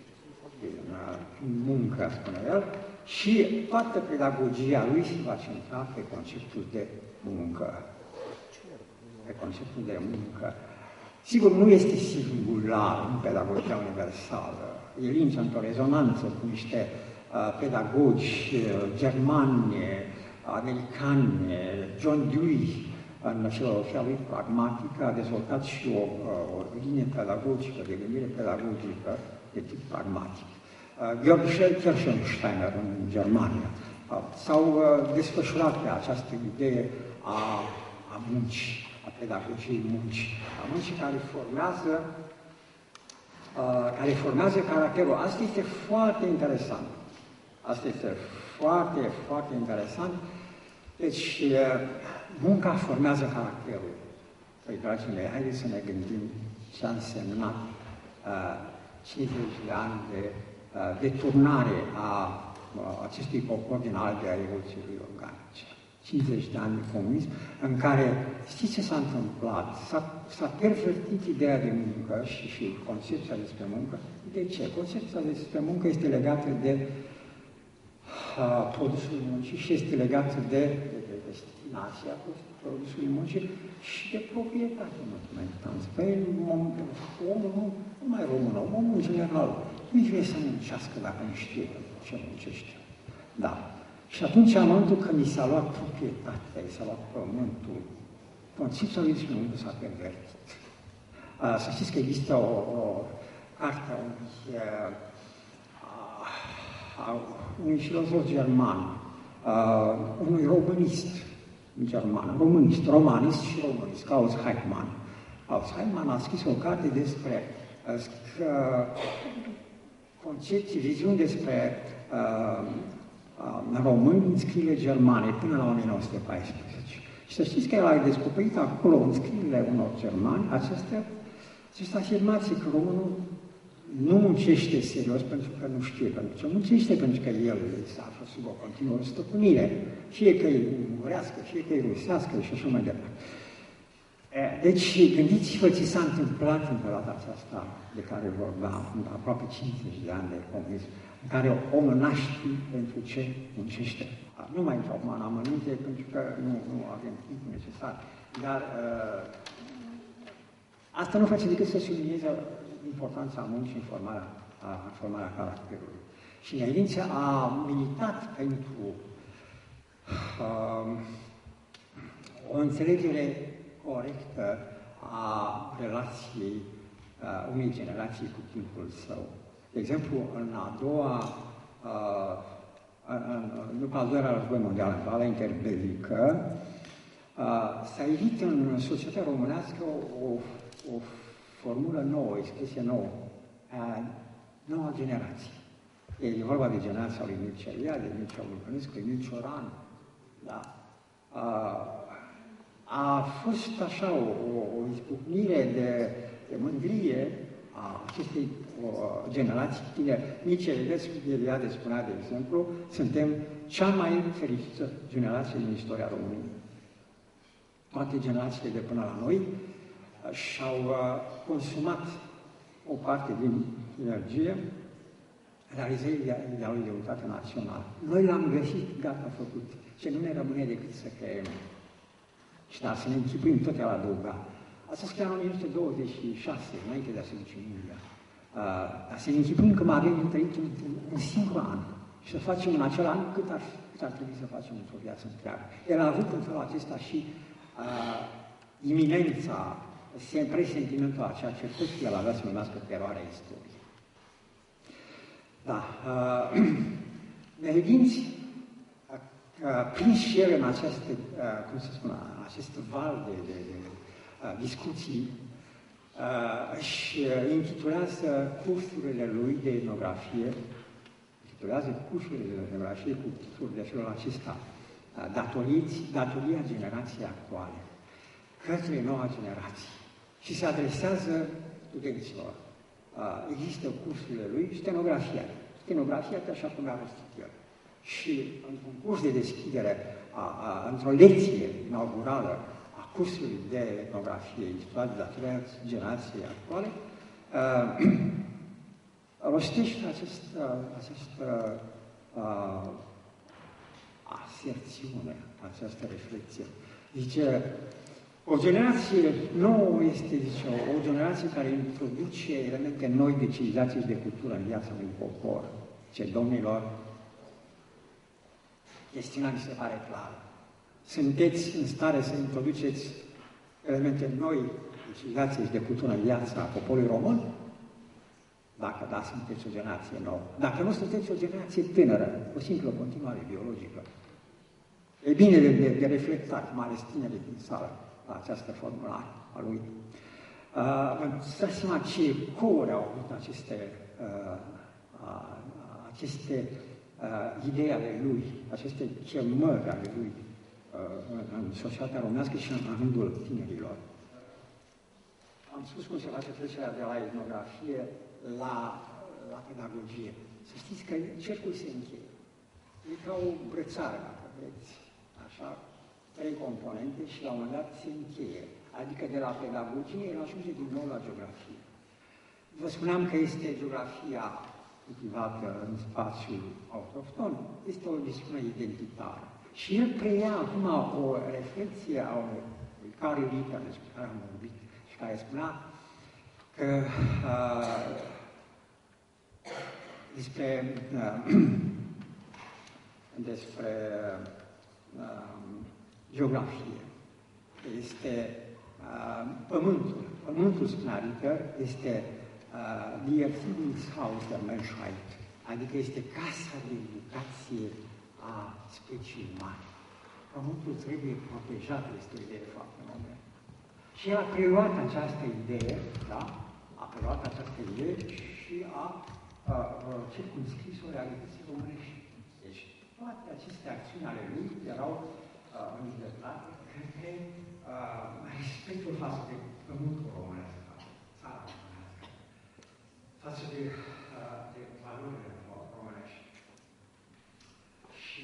în muncă, spune el, și toată pedagogia lui se va centra pe conceptul de muncă. Pe conceptul de muncă. Sigur, nu este singular în pedagogia universală. El intră într-o rezonanță cu niște pedagogi germani, americani. John Dewey, în filozofia lui pragmatică, a dezvoltat și o linie pedagogică, de gândire pedagogică de tip pragmatic. Georg Kirchensteiner în Germania s-au desfășurat pe această idee a muncii, a pedagogiei muncii, a muncii care formează caracterul. Asta este foarte interesant. Asta este foarte, foarte interesant. Deci, munca formează caracterul. Păi, dragii mei, haideți să ne gândim ce a însemnat 50 de ani de deturnare a acestui popor din albia revoluției organice. 50 de ani de comunism, în care, știți ce s-a întâmplat? S-a pervertit ideea de muncă și concepția despre muncă. De ce? Concepția despre muncă este legată de produsul muncii și este legată de destinația produsului muncii și de proprietate în ultima instanță. Păi, omul nu mai român, omul în general, nu-i vrea să muncească dacă nu știe ce muncește. Da. Și atunci, în momentul când i s-a luat proprietatea, i s-a luat pământul, concepția lui despre muncă s-a pervertit. Să știți că există o carte unui filozof german, unui romanist german, romanist și romanist, Klaus Heitmann. Klaus Heitmann a scris o carte despre concepții, viziuni despre români în scrierile germane până la 1914. Și să știți că el a descoperit acolo, în scrierile unor germani, această afirmație că românul nu muncește serios pentru că nu știe, pentru că muncește pentru că el se află sub o continuă stăpânire, fie că e ungurească, fie că e rusească și așa mai departe. Deci, gândiți-vă ce s-a întâmplat în perioada aceasta de care vorbeam, aproape 50 de ani de comunism, în care omul naște pentru ce muncește. Nu mai intru acum în amănunte, pentru că nu avem timpul necesar, dar asta nu face decât să sublinieze importanța muncii în formarea caracterului. Și Nelința a militat pentru o înțelegere corectă a relației unei generații cu timpul său. De exemplu, după al doilea război mondial, în perioada interbelică, s-a ivit în societatea românească o formulă nouă, o expresie nouă, noua generație. E vorba de generația lui Mircea Eliade, de Mircea Vulcănescu, Emil Cioran. Da? A fost așa o izbucnire de mândrie a acestei generații tinere. Mircea Eliade spunea, de exemplu, suntem cea mai fericită generație din istoria României. Toate generațiile de până la noi și-au consumat o parte din energie realizării idealului de unitate națională. Noi l-am găsit, gata, făcut. Și nu ne rămâne decât să creăm. Și da, să ne închipuim, tot el adăuga. Asta scria în 1926, înainte de a se duce în India. Dar să ne închipuim că mai avem trăit un singur an și să facem în acel an cât ar trebui să facem într-o viață întreagă. El a avut în felul acesta și iminența, presentimentul a ceea ce tot el avea să numească teroarea istoriei. Da, Mehedinți, prins și el în această, cum să spun, acest val de discuții, își intitulează cursurile lui de etnografie, cu titlul de felul acesta, datoria generației actuale, către noua generație. Și se adresează studenților. Există cursurile lui, stenografia așa cum a răstit el. Și într-un curs de deschidere, într-o lecție inaugurală a cursului de etnografie intitulat Datoria generației actuale, rostește această aserțiune, această reflexie. Zice, o generație nouă este, zice, o generație care introduce elemente noi de civilizație și de cultură în viața unui popor. Ce, domnilor, chestiunea mi se pare clară. Sunteți în stare să introduceți elemente noi de civilizație și de cultură în viața poporului român? Dacă da, sunteți o generație nouă. Dacă nu, sunteți o generație tânără, o simplă continuare biologică. E bine de reflectat, mai ales tinerii din sală, la această formulare a lui. Îți dați seama ce ecouri au avut aceste idei ale lui, aceste chemări ale lui în societatea românească și în rândul tinerilor. Am spus cum se face trecerea de la etnografie la pedagogie. Să știți că cercul se încheie. E ca o brățară, dacă vreți, așa, 3 componente și la un moment dat se încheie. Adică de la pedagogie el ajunge din nou la geografie. Vă spuneam că este geografia cultivată în spațiul autohton, este o disciplină identitară. Și el preia acum o reflexie a unui Carl Ritter, despre care am vorbit, și care spunea că despre geografie. Este Pământul, spunea Ritter, este die Erziehungshaus der Menschheit, adică este casa de educație a speciei umane. Pământul trebuie protejat, este o idee foarte nouă. Și el a preluat această idee, da? A preluat această idee și a circumscris-o realității românești. Deci, toate aceste acțiuni ale lui erau îndreptate către respectul față de pământul românesc, țara românească, față de valorile românești. Și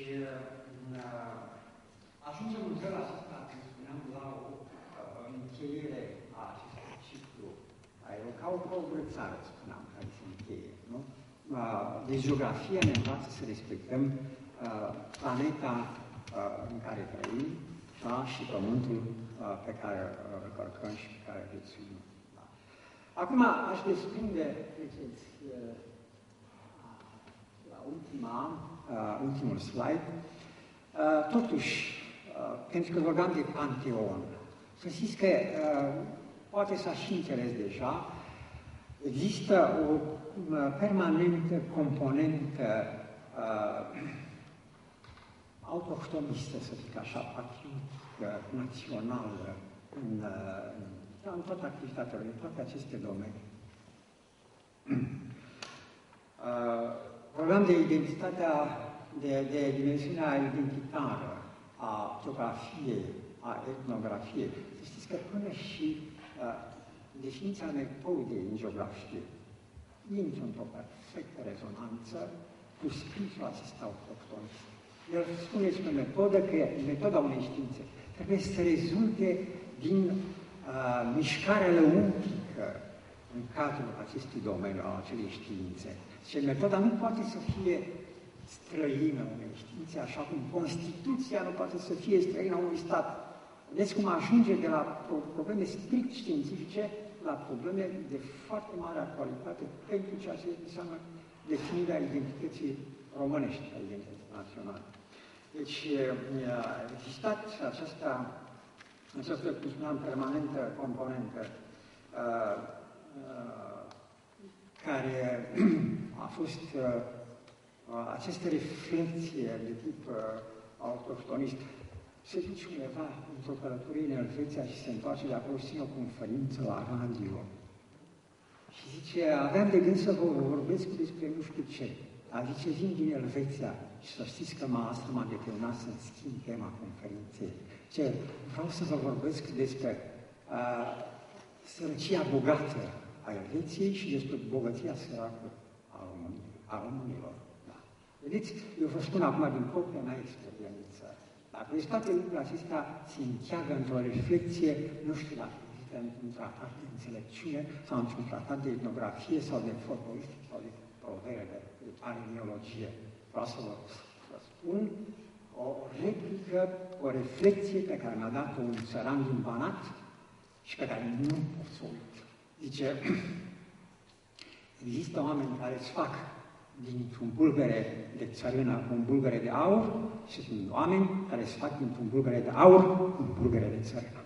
ajungem în felul acesta, cum spuneam, la o încheiere a acestui ciclu. Ca o brățară, spuneam, care se încheie. Nu? Deci geografia ne învață să respectăm planeta în care trăim, da? Și pământul pe care îl călcăm și pe care viețuim. Da? Acum aș desprinde, treceți la ultimul slide. Totuși, pentru că vorbeam de Panteon, să știți că poate s-a și înțeles deja, există o permanentă componentă autohtonistă, să zic așa, patriotică, națională, în toată activitatea lui, în toate aceste domenii. Vorbeam de identitatea, de dimensiunea identitară a geografiei, a etnografiei. Să știți că până și definiția metodei în geografie intră într-o perfectă rezonanță cu spiritul acesta autohtonist. El spune despre metodă că metoda unei științe trebuie să rezulte din mișcarea lăuntrică în cadrul acestui domeniu al acelei științe. Și metoda nu poate să fie străină unei științe, așa cum Constituția nu poate să fie străină unui stat. Vedeți cum ajunge de la probleme strict științifice la probleme de foarte mare actualitate pentru ceea ce înseamnă definirea identității românești, a identității naționale. Deci a existat această, cum spuneam, permanentă componentă care a fost această reflexie de tip autohtonist. Se duce undeva într-o călătorie în Elveția și se întoarce de acolo și ține o conferință la radio. Și zice, aveam de gând să vă vorbesc despre nu știu ce. Dar zice, vin din Elveția și să știți că asta m-a determinat să-mi schimb tema conferinței. Ce vreau să vă vorbesc despre sărăcia bogată a Elveției și despre bogăția săracă a românilor. Da. Vedeți, eu vă spun acum din propria mea experiență. Dacă toate lucrurile acestea se încheagă într-o reflexie, nu știu dacă există într-un tratat de înțelepciune sau într-un tratat de etnografie sau de folcloristică sau de proverbe, de paleontologie. Vreau să vă spun o replică, o reflexie pe care mi-a dat-o un țăran din Banat și pe care nu pot să o uit. Zice, există oameni care îți fac dintr-un bulgăre de țărână un bulgăre de aur și sunt oameni care îți fac dintr-un bulgăre de aur un bulgăre de țărână.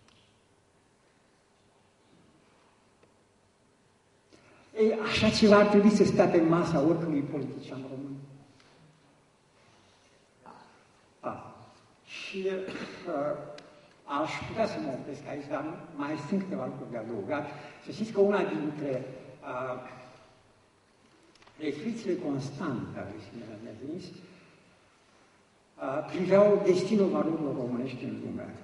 Ei, așa ceva ar trebui să stea pe masa oricărui politician român. Da. Și aș putea să mă opresc aici, dar mai sunt câteva lucruri de adăugat. Să știți că una dintre reflexiile constante ale lui Meredith priveau destinul valorilor românești în lume.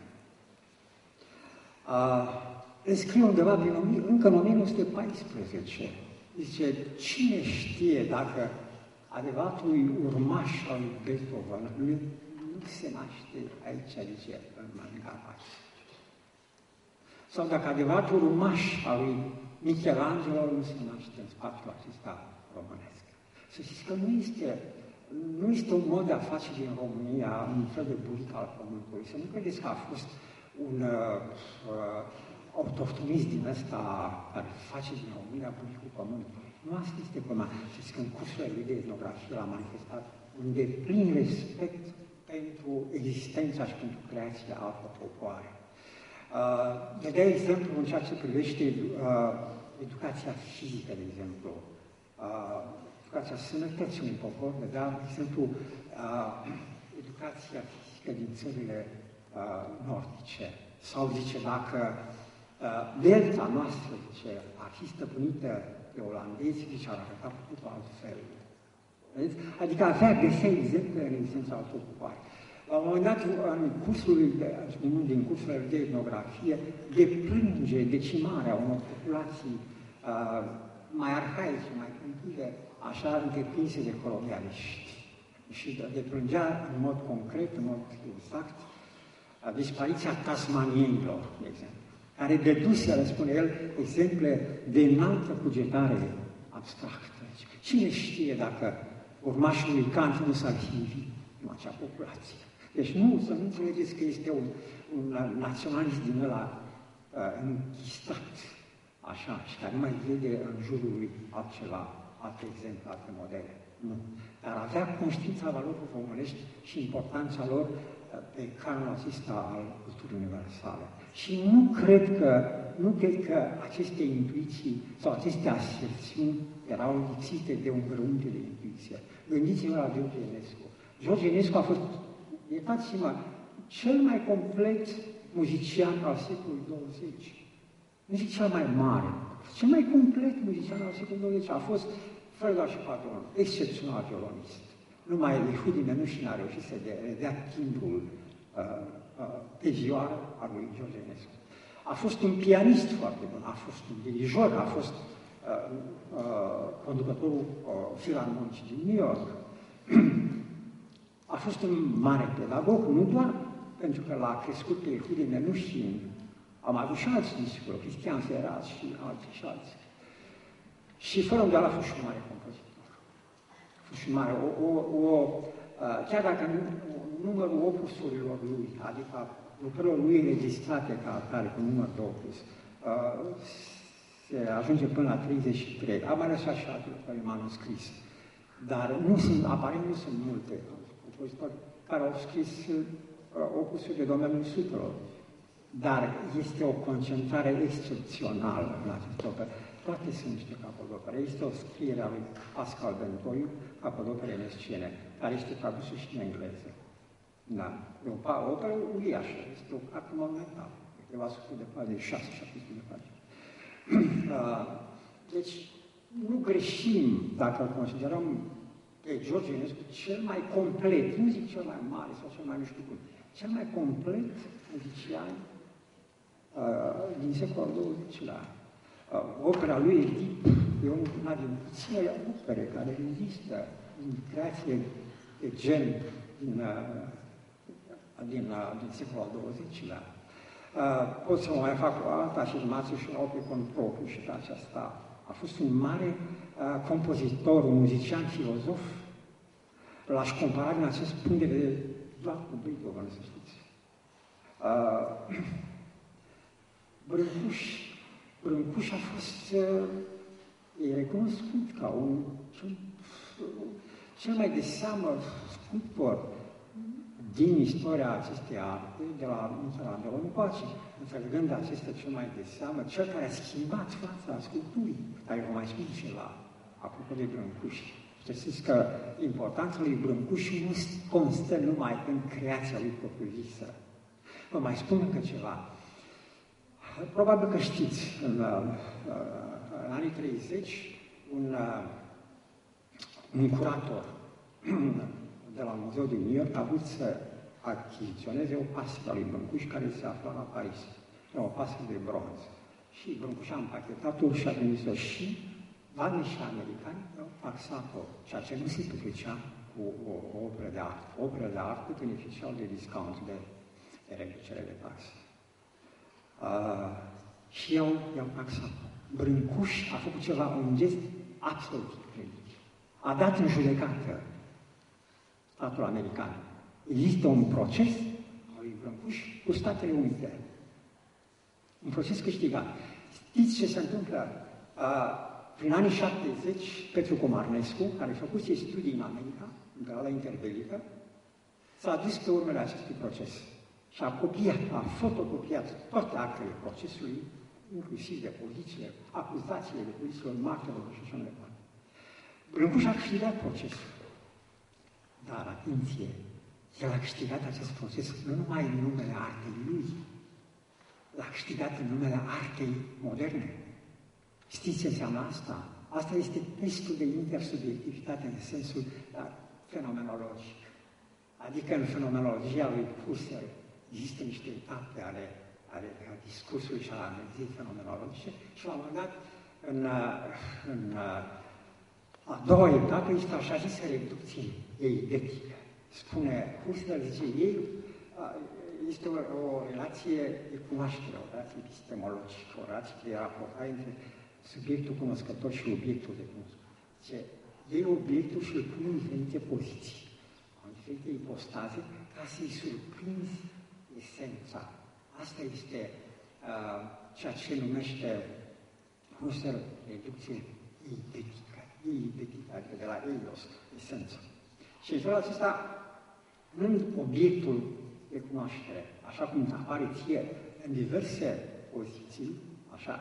Îl scrie undeva încă în 1914. Zice, cine știe dacă adevăratul urmaș al lui Beethoven nu se naște aici, zice, în Carpați. Sau dacă adevăratul urmaș al lui Michelangelo nu se naște în spațiul acesta românesc. Să știți că nu este un mod de a face din România un fel de buric al pământului. Să nu credeți că a fost un autohtonist din ăsta care face din România buricul pământului. Nu asta este problema. Știți că în cursurile lui de etnografie l-a manifestat un deplin respect pentru existența și pentru creația altor popoare. De exemplu, în ceea ce privește educația fizică, de exemplu, educația sănătății unui popor, de exemplu, educația fizică din țările nordice. Sau, zice, dacă delta noastră, zice, ar fi stăpânită de olandezi, zice, ar arăta cu totul altfel. Vedeți? Adică găsea exemple în existența altor popoare. La un moment dat, în cursul, unul din cursurile de etnografie, deplânge decimarea unor populații mai arhaice, mai primitive, așa întreprinse de colonialiști. Și deplângea în mod concret, în mod exact, dispariția tasmanienilor, de exemplu, care dăduseră, spune el, exemple de înaltă cugetare abstractă. Cine știe dacă urmașul lui Kant nu s-ar fi invit în acea populație? Deci să nu înțelegeți că este un naționalist din ăla închistat, așa, și care nu mai vede în jurul lui altceva, alte exemple, alte modele. Nu. Dar avea conștiința valorilor românești și importanța lor pe canonul acesta al culturii universale. Și nu cred că aceste intuiții sau aceste aserțiuni erau lipsite de un grăunte de intuiție. Gândiți-vă la George Enescu. George Enescu a fost, iertați-mă, cel mai complet muzician al secolului 20. Nu zic cel mai mare, cel mai complet muzician al secolului 20. A fost fără doar și poate un excepțional violonist. Numai Yehudi Menuhin a reușit să redea timbrul pe vioară al lui George Enescu. A fost un pianist foarte bun, a fost un dirijor, a fost conducătorul filarmonicii din New York. A fost un mare pedagog, nu doar pentru că l-a crescut pe Yehudi Menuhin, am avut și alți discipoli, Cristian Ferraz și alții și alții. Și fără îndoială a fost și un mare compozitor. A fost și un mare, chiar dacă numărul opusurilor lui, adică lucrărilor lui înregistrate ca atare cu număr de opus, se ajunge până la 33. Am mai lăsat și alte lucrări manuscris. Dar aparent nu sunt multe compozitori care au scris opusuri de domeniul sutelor. Dar este o concentrare excepțională în acest operă. Toate sunt niște capodopere. Este o scriere a lui Pascal Bentoiu, capodopere enescene, care este tradusă și în engleză. Da. E o operă uriașă, este o carte monumentală. Câteva sute de pagini, 600 de pagini. Deci, nu greșim dacă îl considerăm pe George Enescu cel mai complet, nu zic cel mai mare sau cel mai nu știu cum, cel mai complet muzician din secolul 20-lea. Opera lui Edip e una din puținele opere care există în creație de gen din secolul al 20-lea. Pot să mai fac o altă afirmație și o pe cont propriu și pe aceasta. A fost un mare compozitor, un muzician, filozof. L-aș compara din acest punct de vedere doar cu Beethoven, să știți. Brâncuș a fost e recunoscut ca cel mai de seamă sculptor din istoria acestei arte, de la Michelangelo încoace, înțelegând acestea cel mai de seamă, cel care a schimbat fața sculpturii, care vă mai spun ceva, apropo de Brâncuș. Știți că importanța lui Brâncuș nu constă numai în creația lui propriu-zisă. Vă mai spun încă ceva. Probabil că știți, în anii 30, un curator de la Muzeul din New York a vrut să achiziționeze o pasăre a lui Brâncuș care se afla la Paris. Era o pasăre de bronz. Și Brâncuș a împachetat-o și a trimis-o și vameșii americani au taxat-o, ceea ce nu se petrecea cu o operă de artă. Operă de artă beneficiau de discount, de reducere de taxe. Și i-au taxat. Brâncuș a făcut ceva, un gest absolut incredibil. A dat în judecată statul american. Există un proces al lui Brâncuș cu Statele Unite. Un proces câștigat. Știți ce se întâmplă? Prin anii 70, Petru Comarnescu, care a făcut studii în America, în perioada interbelică, s-a dus pe urmele acestui proces. Și a copiat, a fotocopiat toate actele procesului, inclusiv de pozițiile, acuzațiile de pozițiilor martelor și așa mai departe. Brâncuș a câștigat procesul. Dar, atenție, el a câștigat acest proces nu numai în numele artei lui, l-a câștigat în numele artei moderne. Știți ce înseamnă asta? Asta este testul de intersubjectivitate în sensul fenomenologic. Adică în fenomenologia lui Husserl există niște etape ale discursului și ale analizei fenomenologice și la un moment dat, în a doua etapă, este așa zisă reducție eidetică. Spune Husserl, zice, ei este o relație de cunoaștere, o relație epistemologică, o relație de raportare între subiectul cunoscător și obiectul de cunoscut. Zice, ei obiectul și îl pun în diferite poziții, în diferite ipostaze, ca să-i surprinzi esența. Asta este ceea ce numește Husserl reducție eidetică, adică de la eidos, esență. Și în felul acesta, în obiectul de cunoaștere, așa cum apare ție în diverse poziții, așa,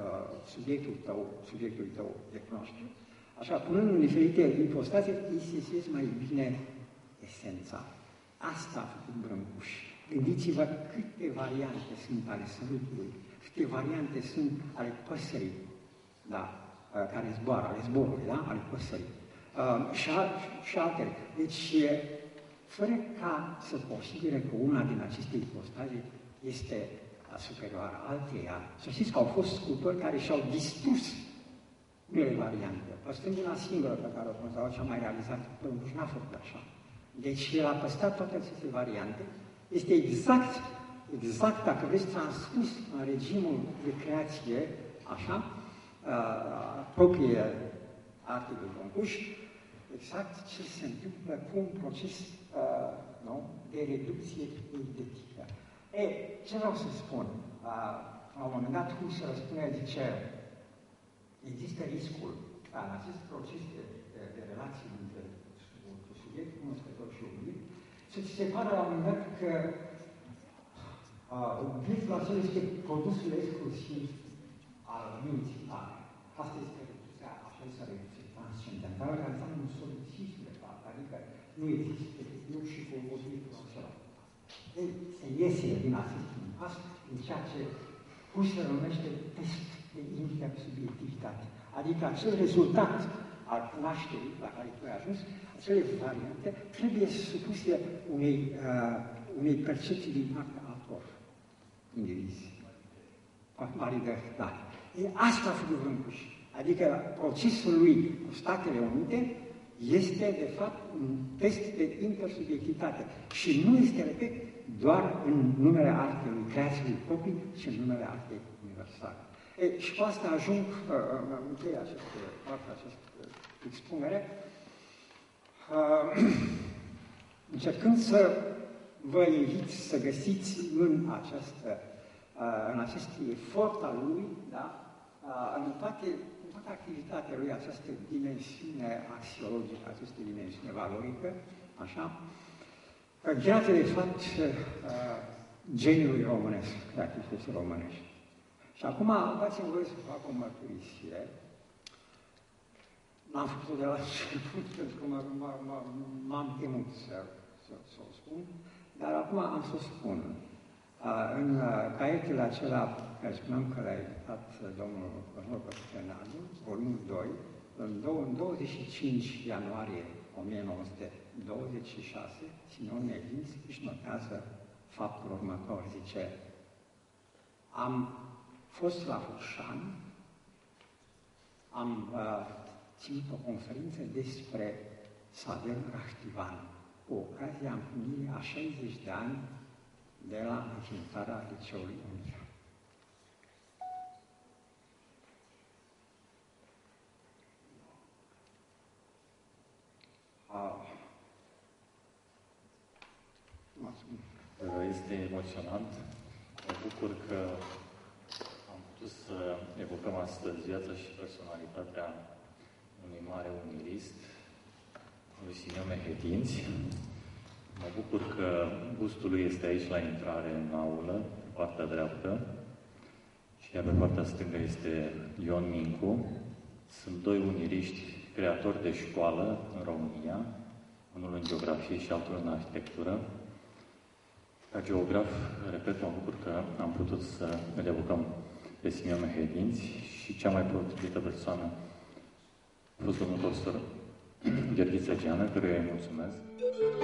subiectul tău de cunoaștere, așa, punând în diferite ipostaze, îi sesezi mai bine esența. Asta a făcut Brâncuș. Gândiți-vă câte variante sunt ale sărutului, câte variante sunt ale păsării, da, care zboară, ale zborului, da? Ale păsării. Și altele. Deci, fără ca să considere că una din aceste ipostaze este superioară alteia. Să știți că au fost sculptori care și-au distrus unele variante. Păstrând una singură pe care o considerau cea mai realizată, Columbuș n-a făcut așa. Deci el a păstrat toate aceste variante. Este exact, dacă vreți, transpus în regimul de creație, așa, proprie artei lui Columbuș, exact ce se întâmplă cu un proces de reducție identică. Ce vreau să spun? La un moment dat, Husserl spune, zice, există riscul în acest proces de relații între subiect, cunoscător și obiect, să ți se pare la un moment dat că obiectul acela este produsul exclusiv al minții tale. Asta este reducția, așa este reducția transcendentală, care înseamnă un solitism, de fapt, adică nu există eu și cu obiectul acela. Se iese din acest impas în ceea ce Husserl numește test de intersubjectivitate. Adică acel rezultat al cunoașterii la care tu ai ajuns, acele variante, trebuie supuse unei percepții din partea altor indivizi. Validare. Asta a făcut Columbuș. Adică procesul lui cu Statele Unite este, de fapt, un test de intersubjectivitate. Și nu este, repet, doar în numele artelui creației proprii, ci în numele artei universale. Și cu asta ajung, încheie această expunere, încercând să vă invit să găsiți în acest efort al lui, da, în toată activitatea lui, această dimensiune axiologică, această dimensiune valorică, așa, creată de fapt geniului românesc, creativității românești. Și acum dați-mi voie să fac o mărturisire. N-am făcut-o de la început, pentru că m-am temut să o spun, dar acum am să o spun. În caietele acela care spuneam că l-a editat domnul Costel-Nadu, volumul 2, în 25 ianuarie 1926, Simeon Medins își notează faptul următor, zice: am fost la Focșani, am ținut o conferință despre Savel Rahtivan, cu ocazia împlinirii a 60 de ani de la înființarea Liceului Unirea. Este emoționant. Mă bucur că am putut să evocăm astăzi viața și personalitatea unui mare unirist, lui Simeon Mehedinți. Mă bucur că bustul lui este aici la intrare în aulă, pe partea dreaptă, și iar pe partea stângă este Ion Mincu. Sunt doi uniriști creatori de școală în România, unul în geografie și altul în arhitectură. Ca geograf, repet, mă bucur că am putut să îl evocăm pe Simeon Mehedinți și cea mai potrivită persoană a fost domnul profesor Gheorghiță Geană, căruia îi mulțumesc.